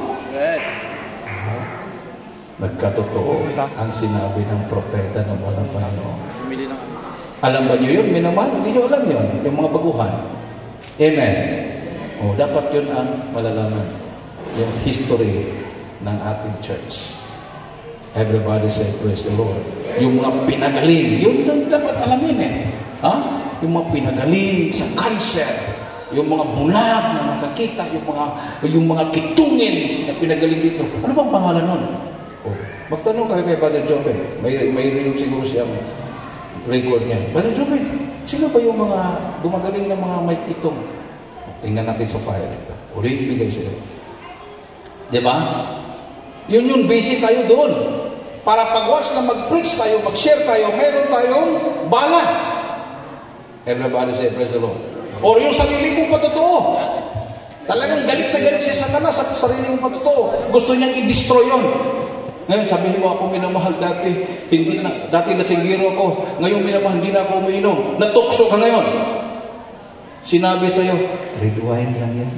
Nagkatotoo ang sinabi ng propeta ng walang Panginoon. Alam ba niyo yun? Minamahal? Hindi niyo alam yun. Yung mga baguhan. Amen. O, dapat yun ang malalaman. Yung history ng ating church. Everybody say, praise the Lord. Yung mga pinagaling, yun lang dapat alamin eh. Ha? Yung mga pinagaling sa cancer, yung mga bulag na nakakita, yung mga kitungin na pinagaling dito. Ano bang pangalan nun? Oh, magtanong kayo kay Brother Joven. May rin siguro siyang record niya. Brother Joven, sino ba yung mga gumagaling na mga may kitong? Tingnan natin sa file. Uli, bigay sila. Diba? Yun, busy tayo doon. Para pagwas na mag-preach tayo, mag-share tayo, meron tayong bala. Everybody say, praise the Lord. Or yung sarili mong patotoo. Talagang galit na galit si Satanas sa sarili mong patotoo. Gusto niyang i-destroy yun. Ngayon, sabihin mo ako minamahal dati. Dati nasinggiro ako. Ngayon minamahal, hindi na ako umiinom. Natukso ka ngayon. Sinabi sa'yo, red wine lang yan.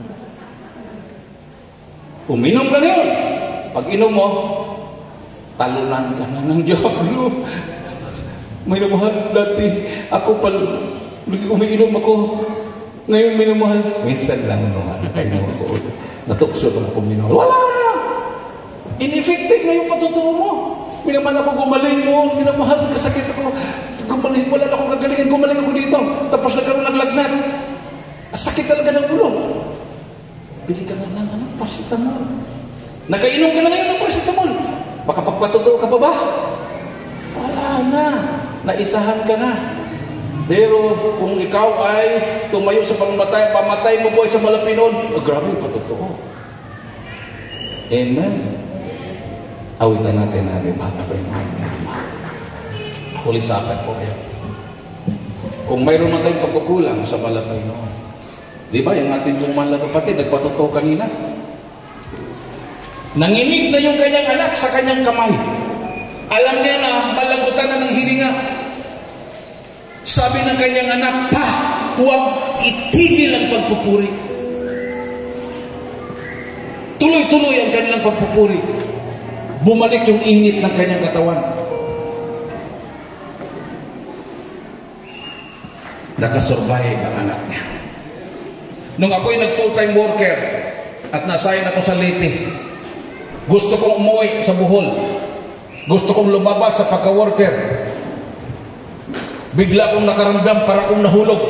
Uminom ka ngayon. Pag inom mo, talunan ka na ng Diablo. Minamahal dati. Ako pala, umiinom ako. Ngayon minamahal. Minsan lang naman. Natukso lang ako minamahal. Wala na. Ineffective na yung patotoo mo. Minamahal ako, gumaling mo. Minamahal, kasakit ako. Gumaling, wala na akong gagalingin. Gumaling ako dito. Tapos nagkaroon ng lagnat. Sakit talaga ng ulo. Bili ka na lang, paracetamol. Nakainom ka na ngayon ng paracetamol. Baka pagpatotoo ka pa ba? Wala na. Naisahan ka na. Pero kung ikaw ay tumayo sa pamatay mo po ay sa Malapinon, grabe, patotoo. Amen. Awitan natin natin, bata pa yung hulisakan po kayo. Kung mayroon man tayong pagkukulang sa Malapinon, di ba, yung ating mahal na kapatid, nagpatotoo kanina. Nanginig na yung kanyang anak sa kanyang kamay. Alam niya na malagutan na ng hininga. Sabi ng kanyang anak, pa, huwag itigil ang pagpupuri. Tuloy-tuloy ang kanilang pagpupuri. Bumalik yung init ng kanyang katawan. Nakasurvive ang anak niya. Nung ako'y nag-full-time worker at nasayin ako sa Leyte, gusto kong umuwi sa Bohol. Gusto kong lumabas sa pagka-worker. Bigla akong nakaramdam, para akong nahulog.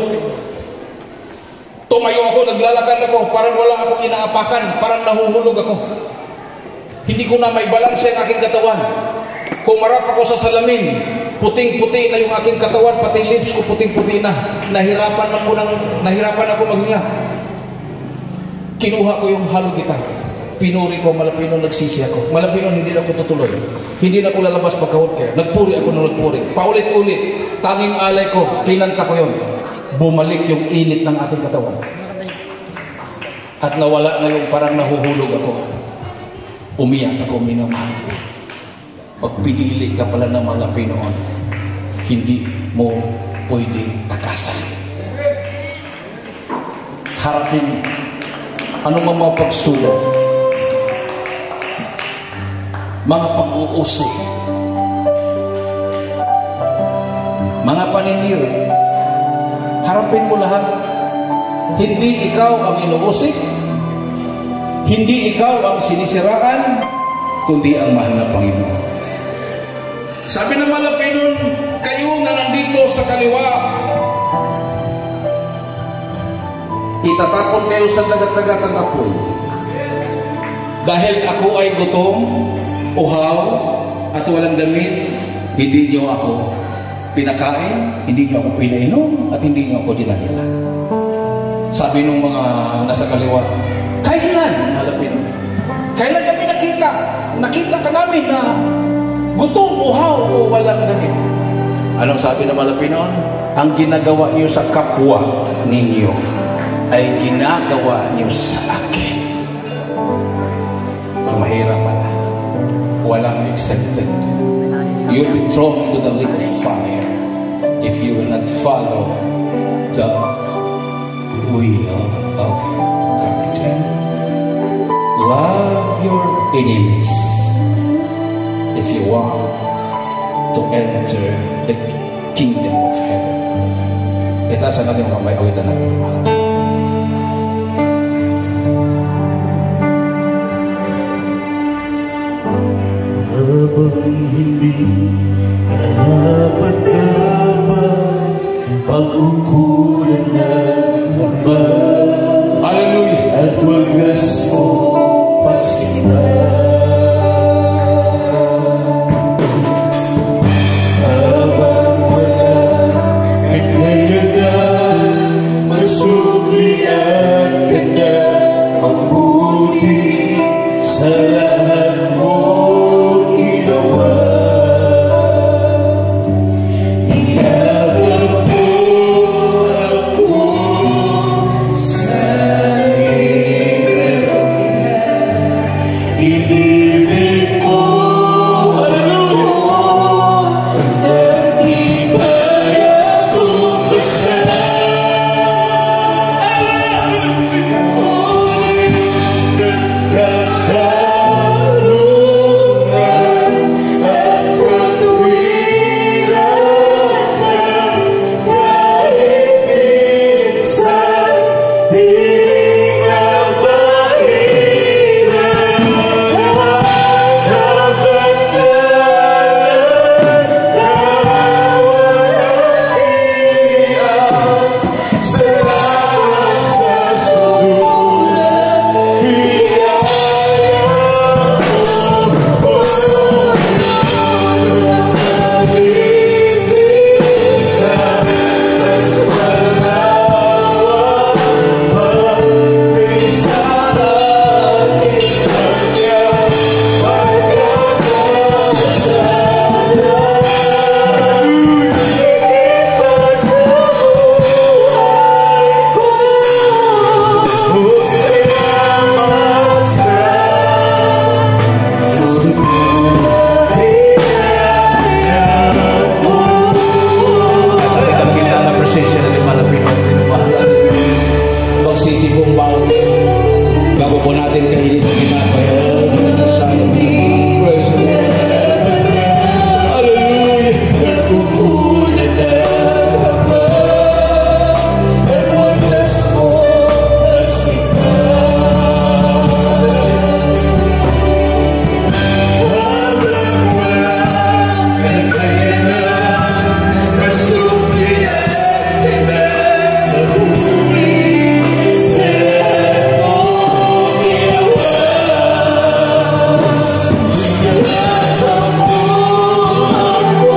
Tumayo ako, naglalakad ako, parang wala akong inaapakan, parang nahuhulog ako. Hindi ko na maibalanse ang aking katawan. Kumarap ako sa salamin, puting-puti na yung aking katawan, pati lips ko puting-puti na. Nahirapan ako maghinga. Kinuha ko yung halugita. Pinuri ko, Malapinon, nagsisi ako. Malapinon, hindi na ako tutuloy. Hindi na ako lalabas pagka-worker. Nagpuri ako ng nagpuri. Paulit-ulit. Tanging alay ko, kinanta ko yun. Bumalik yung init ng aking katawan. At nawala na yung parang nahuhulog ako. Umiyak ako, minamahal. Pag pinili ka pala ng Malapinon, hindi mo pwede takasan. Harapin ano mga pagsulong, mga pag-uusik, mga paniniri. Harapin mo lahat. Hindi ikaw ang inuusik, hindi ikaw ang sinisiraan, kundi ang mahal na Panginoon. Sabi ng Malapinon, kayo na nandito sa kaliwa, itatapon kayo sa dagat-dagat ang apoy. Dahil ako ay gutom, uhaw, at walang damit, hindi niyo ako pinakain, hindi niyo ako pinainom, at hindi niyo ako dinadala. Sabi nung mga nasa kaliwa, kailan, Malapinon? Kailan kami nakita? Nakita ka namin na gutom, uhaw, o walang damit. Anong sabi ng Malapinon? Ang ginagawa niyo sa kapwa ninyo ay ginagawa niyo sa akin. So mahirap pala. Walang accepted. You'll be thrown into the lake of fire if you will not follow the will of God. Love your enemies if you want to enter the kingdom of heaven. Itaasan natin ang kamay, awitan natin. Habang hindi karapat-dapat pag-ukulan ng laman, Hallelujah! at wagas mo pagsinta. Habang wala kakayanan, masulian ka na mabuti sa lahat mo ginawa. Iyagap mo ako sa iyong inibig mo, hallelujah, at di kaya kong nagkakarungan at pagwirap na kahit minsan di na mahirap. Dapat nalalaman salamat sa sulat biyaya mo. Pag-ibig na mas malawak pa kaysa aking kanya pagkakasala. Higit pa sa buhay ko, salamat sa susunod biyaya mo. Sa itang pilihan na presensya natin malapit at pinamahalan. Magsisibong bawat bago po natin kainin ang ginagawa ng sayo. Praise the Lord. Hallelujah. Nagkukulan na laman at wagas mo pagsinta. Habang wala kakayanan, masulian ka na mabuti sa lahat mo ginawa. Iyagap mo ako,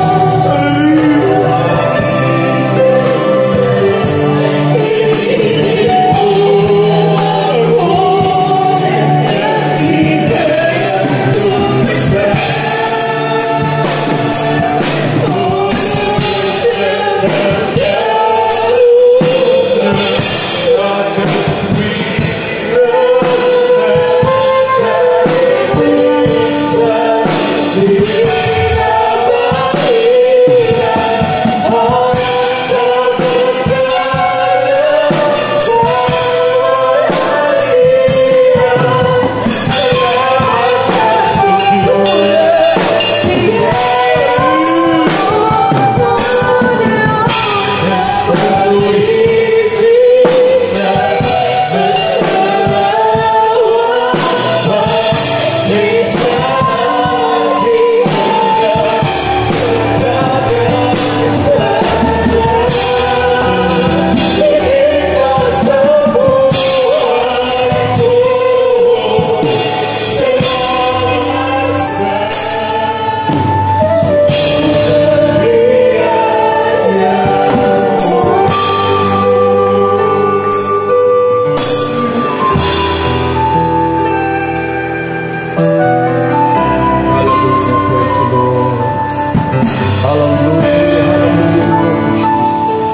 Hallelujah. Praise the Lord. Hallelujah. Hallelujah. Lord Jesus.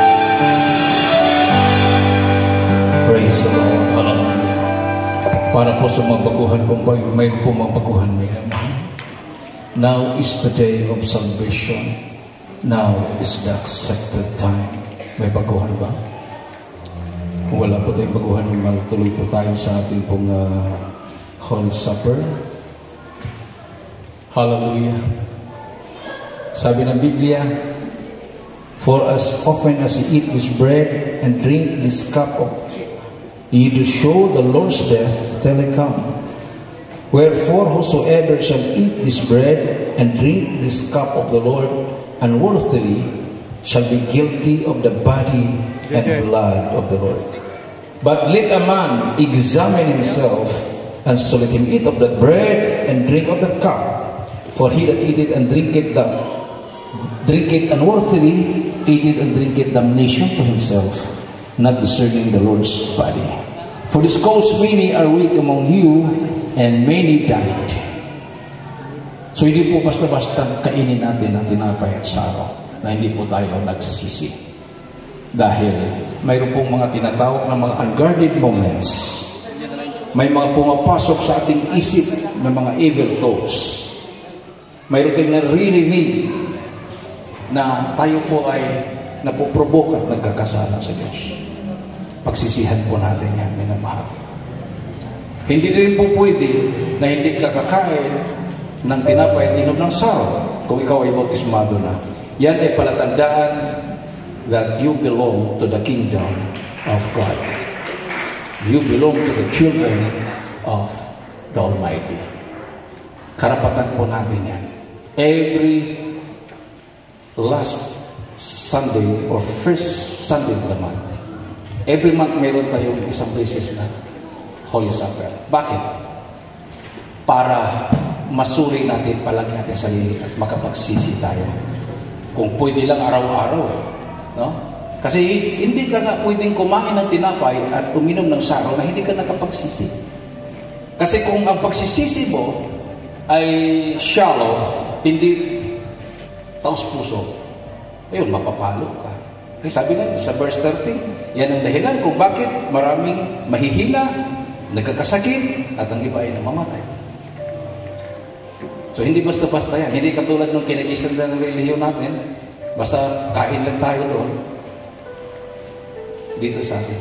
Praise the Lord. Hallelujah. Para po sa mga baguhan kung mayroon po mga baguhan, may naman. Now is the day of salvation. Now is the accepted time. May baguhan ba? Kung wala po tayong baguhan, magtuloy po tayo sa ating pong Holy Supper. Hallelujah. Sabi ng Biblia, For as often as ye eat this bread and drink this cup of, ye do show the Lord's death till he come. Wherefore whosoever shall eat this bread and drink this cup of the Lord unworthily shall be guilty of the body and blood of the Lord. But let a man examine himself, and so let him eat of the bread and drink of the cup. For he that eateth and drinketh unworthily, eateth and drinketh damnation to himself, not discerning the Lord's body. For this cause many are weak among you, and many died. So hindi po basta-basta kainin natin ang tinapay at saro na hindi po tayo nagsisisi. Dahil mayroon pong mga tinatawag na mga unguarded moments. May mga pumapasok sa ating isip ng mga evil thoughts. Mayroon tayong naririnig na tayo po ay napoprovoke at nagkakasala sa Diyos. Pagsisihan po natin yan, minamahal. Hindi rin po pwede na hindi kakakain ng tinapay at inom ng saro kung ikaw ay bautismado na. Yan ay palatandaan that you belong to the kingdom of God. You belong to the children of the Almighty. Karapatan po natin yan. Every last Sunday or first Sunday of the month, every month meron tayong isang beses na Holy Supper. Bakit? Para masuri natin, palagi natin sarili at makapagsisi tayo. Kung pwede lang araw-araw, no? Kasi hindi ka na pwedeng kumain ng tinapay at uminom ng saro na hindi ka nakapagsisi. Kasi kung ang pagsisisi mo ay shallow, hindi taos puso, ayun, mapapalo ka. Kasi sabi nga sa verse 13, yan ang dahilan kung bakit maraming mahihina, nagkakasakit, at ang iba ay namamatay. So hindi basta-basta yan. Hindi katulad ng kinagisan ng relihiyon natin, basta kain lang tayo doon. Dito sa atin.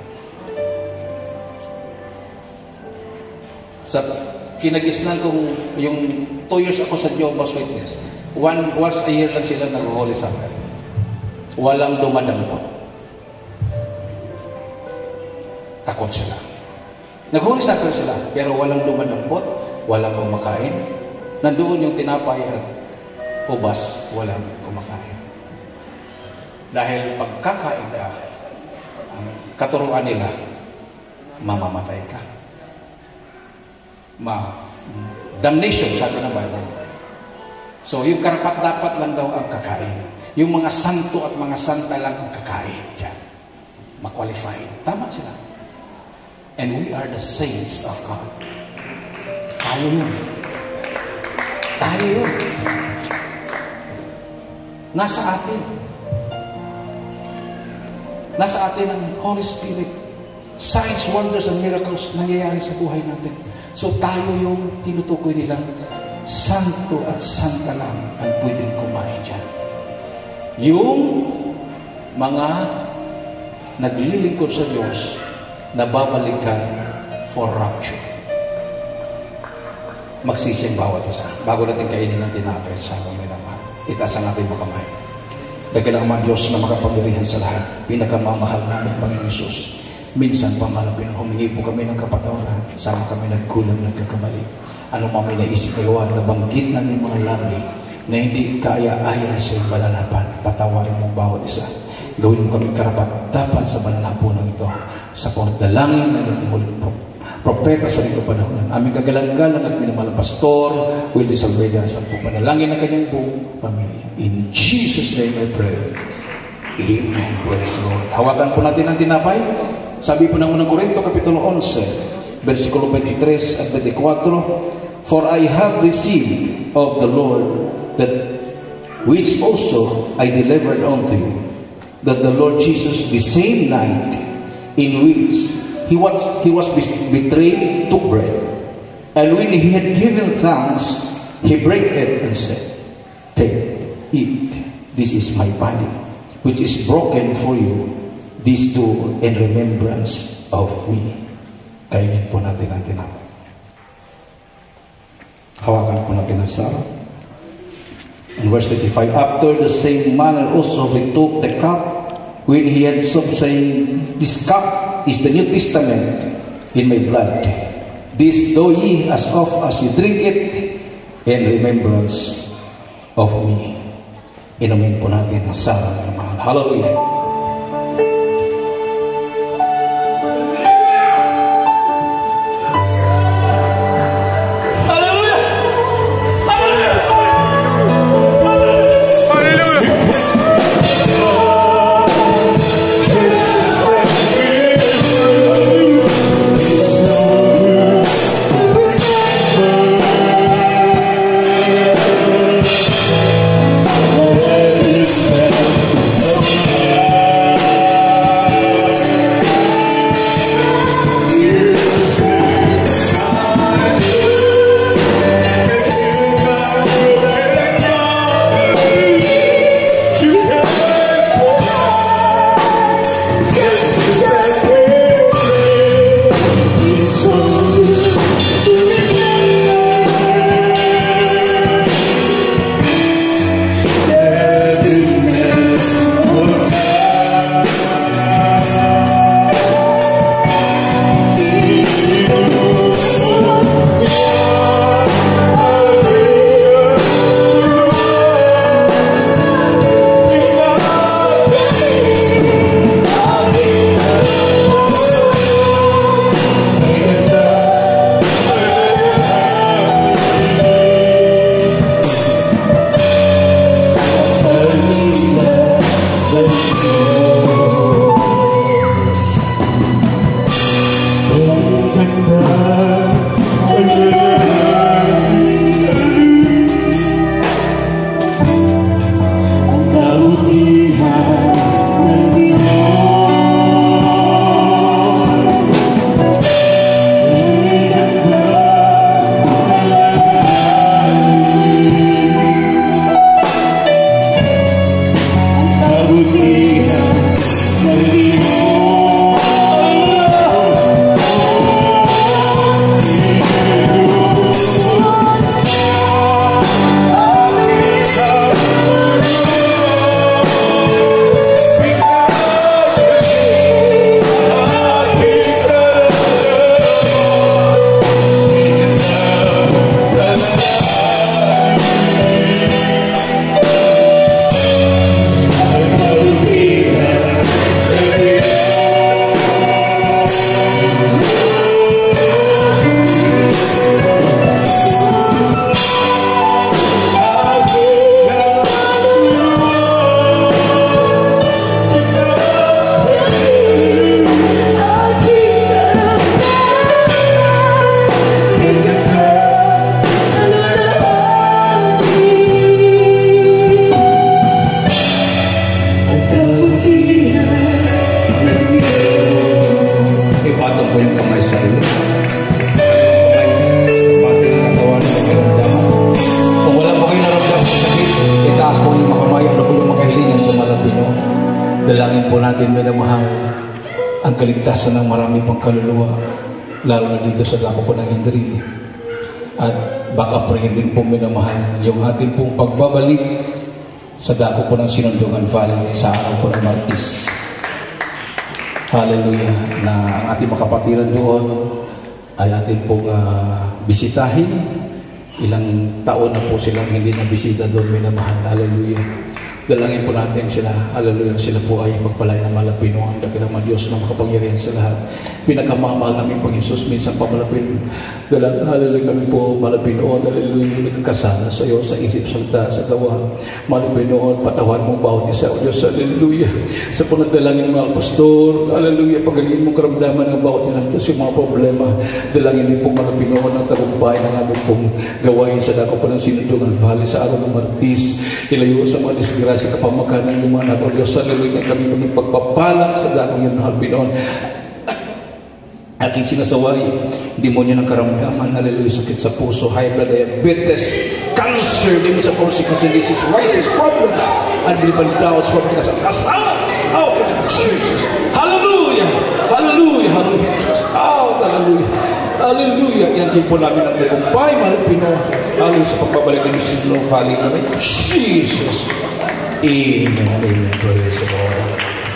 Sa kinagisnan kong yung 2 years ako sa Jehovah's Witness, once a year lang sila nag-Holy Supper. Walang dumadampot. Takot sila. Nag-Holy Supper sila, pero walang dumadampot, walang kumakain. Nandoon yung tinapay at ubas, walang kumakain. Dahil pagkakain ka, ang katuruan nila, mamamatay ka. Damnation, sabi ng Bible. So, yung karapat-dapat lang daw ang kakain. Yung mga santo at mga santa lang ang kakain dyan. Ma-qualified. Tama sila. And we are the saints of God. Tayo yun. Tayo yun. Nasa atin. Nasa atin ang Holy Spirit. Signs, wonders, and miracles nangyayari sa buhay natin. So tayo yung tinutukoy nilang santo at santa lang ang pwedeng kumain dyan. Yung mga naglilingkod sa Diyos na babalikan for rapture. Magsising bawat isa. Bago natin kainin ng tinapay sa may naman. Itaas ang ating makamay. Dakilang ang Diyos na makapangyarihan sa lahat. Pinakamamahal namin, Panginoon Jesus. Minsan pa malapit humingi po kami ng kapatawaran. Sana kami nagkulang, nagkakamali. Ano may naisip kayo na banggit namin mga labi na hindi kaya-aya sa iyong balanapan. Patawarin mo bawat isa. Gawin mo kami karapat-dapat sa balanapunan ito. Sa pagdalangin na nagmuling propeta sa ito panahon. Aming kagalang-galang at minamalang pastor, Willie Salveda, sa panalangin ng kanyang buong pamilya. In Jesus' name I pray. Amen. Praise the Lord. Hawakan po natin ang tinapay. Sabi po ng unang Korinto, Kapitulo 11, versikulo 23 at 24, For I have received of the Lord that which also I delivered unto you, that the Lord Jesus, the same night in which he was betrayed, took bread. And when he had given thanks, he brake it and said, Take, eat, this is my body, which is broken for you. This do in remembrance of me. Kainin po natin ang tinapay. Hawakan po natin ang saro. And verse 25, after the same manner also he took the cup when he had supped, saying, this cup is the New Testament in my blood. This do ye as oft as you drink it in remembrance of me. Inumin po natin ang sarang ng mahal. Hallelujah! Dalangin po natin, minamahal, ang kaligtasan ng marami pang kaluluwa, lalo na dito sa dako po ng Indri. At baka prayin din po, minamahal, yung ating pong pagbabalik sa dako po ng Sinundungan Valley sa araw po ng Martes. Hallelujah, na ang ating makapatiran doon ay ating pong bisitahin. Ilang taon na po silang hindi na bisita doon, minamahal. Hallelujah. Dalangin po natin sila. Hallelujah. Sila po ay magpalaya ng malapino ang dakilang Diyos na makapangyarihan sa lahat. Pinakamamahal namin pang Jesus, minsan pamalapin. Dalangin, hallelujah, kami po malapinoon. Hallelujah, nagkakasala sa iyo, sa isip, salita, sa gawa. Malapinoon, patawan mong bawat isa, O Diyos. Hallelujah. Sa panagdalangin mga pastor, hallelujah, pagalingin mong karamdaman ng bawat ilang sa mga problema. Dalangin din pong malapinoon ang tagumpay ng aming pong gawain sa dako po ng Sinundungan Valley sa araw ng Martes. Ilayo sa mga disgrasya kapamakanan ng mga anak, O Diyos. Hallelujah, kami maging pagpapalang sa dakong yan, mahal Pinoon. Aking sinasaway, demonyo ng karamdaman, hallelujah, sakit sa puso, high blood, diabetes, cancer, limit sa consequence, disease, rises, problems, unbelievable doubts, from the kasama, out in Jesus. Hallelujah, hallelujah, hallelujah, out, hallelujah. Hallelujah. Yan din po namin ang tagumpay, mahal Pinoy. Hallelujah sa pagbabalik ng Isidro Kali namin. Jesus. Amen. Amen. Praise the Lord.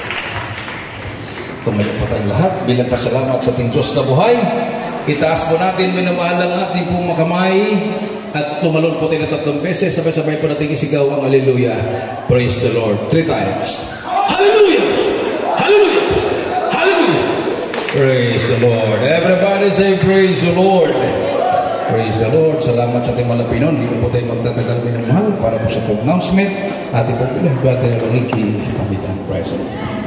Tumayo po tayong lahat bilang pasalamat sa ating Diyos na buhay. Itaas po natin, minamahal ng ating pong makamay at tumalon po tayo na 3 beses. Sabay-sabay po natin isigaw ang hallelujah. Praise the Lord. 3 times. Hallelujah! Hallelujah! Hallelujah! Praise the Lord. Everybody say praise the Lord. Praise the Lord. Salamat sa ating mga Pinoy. Hindi po tayo magtatagal minamahal para po sa announcement. Ating po pinagbatay ng Ricky Kapitan. Praise the Lord.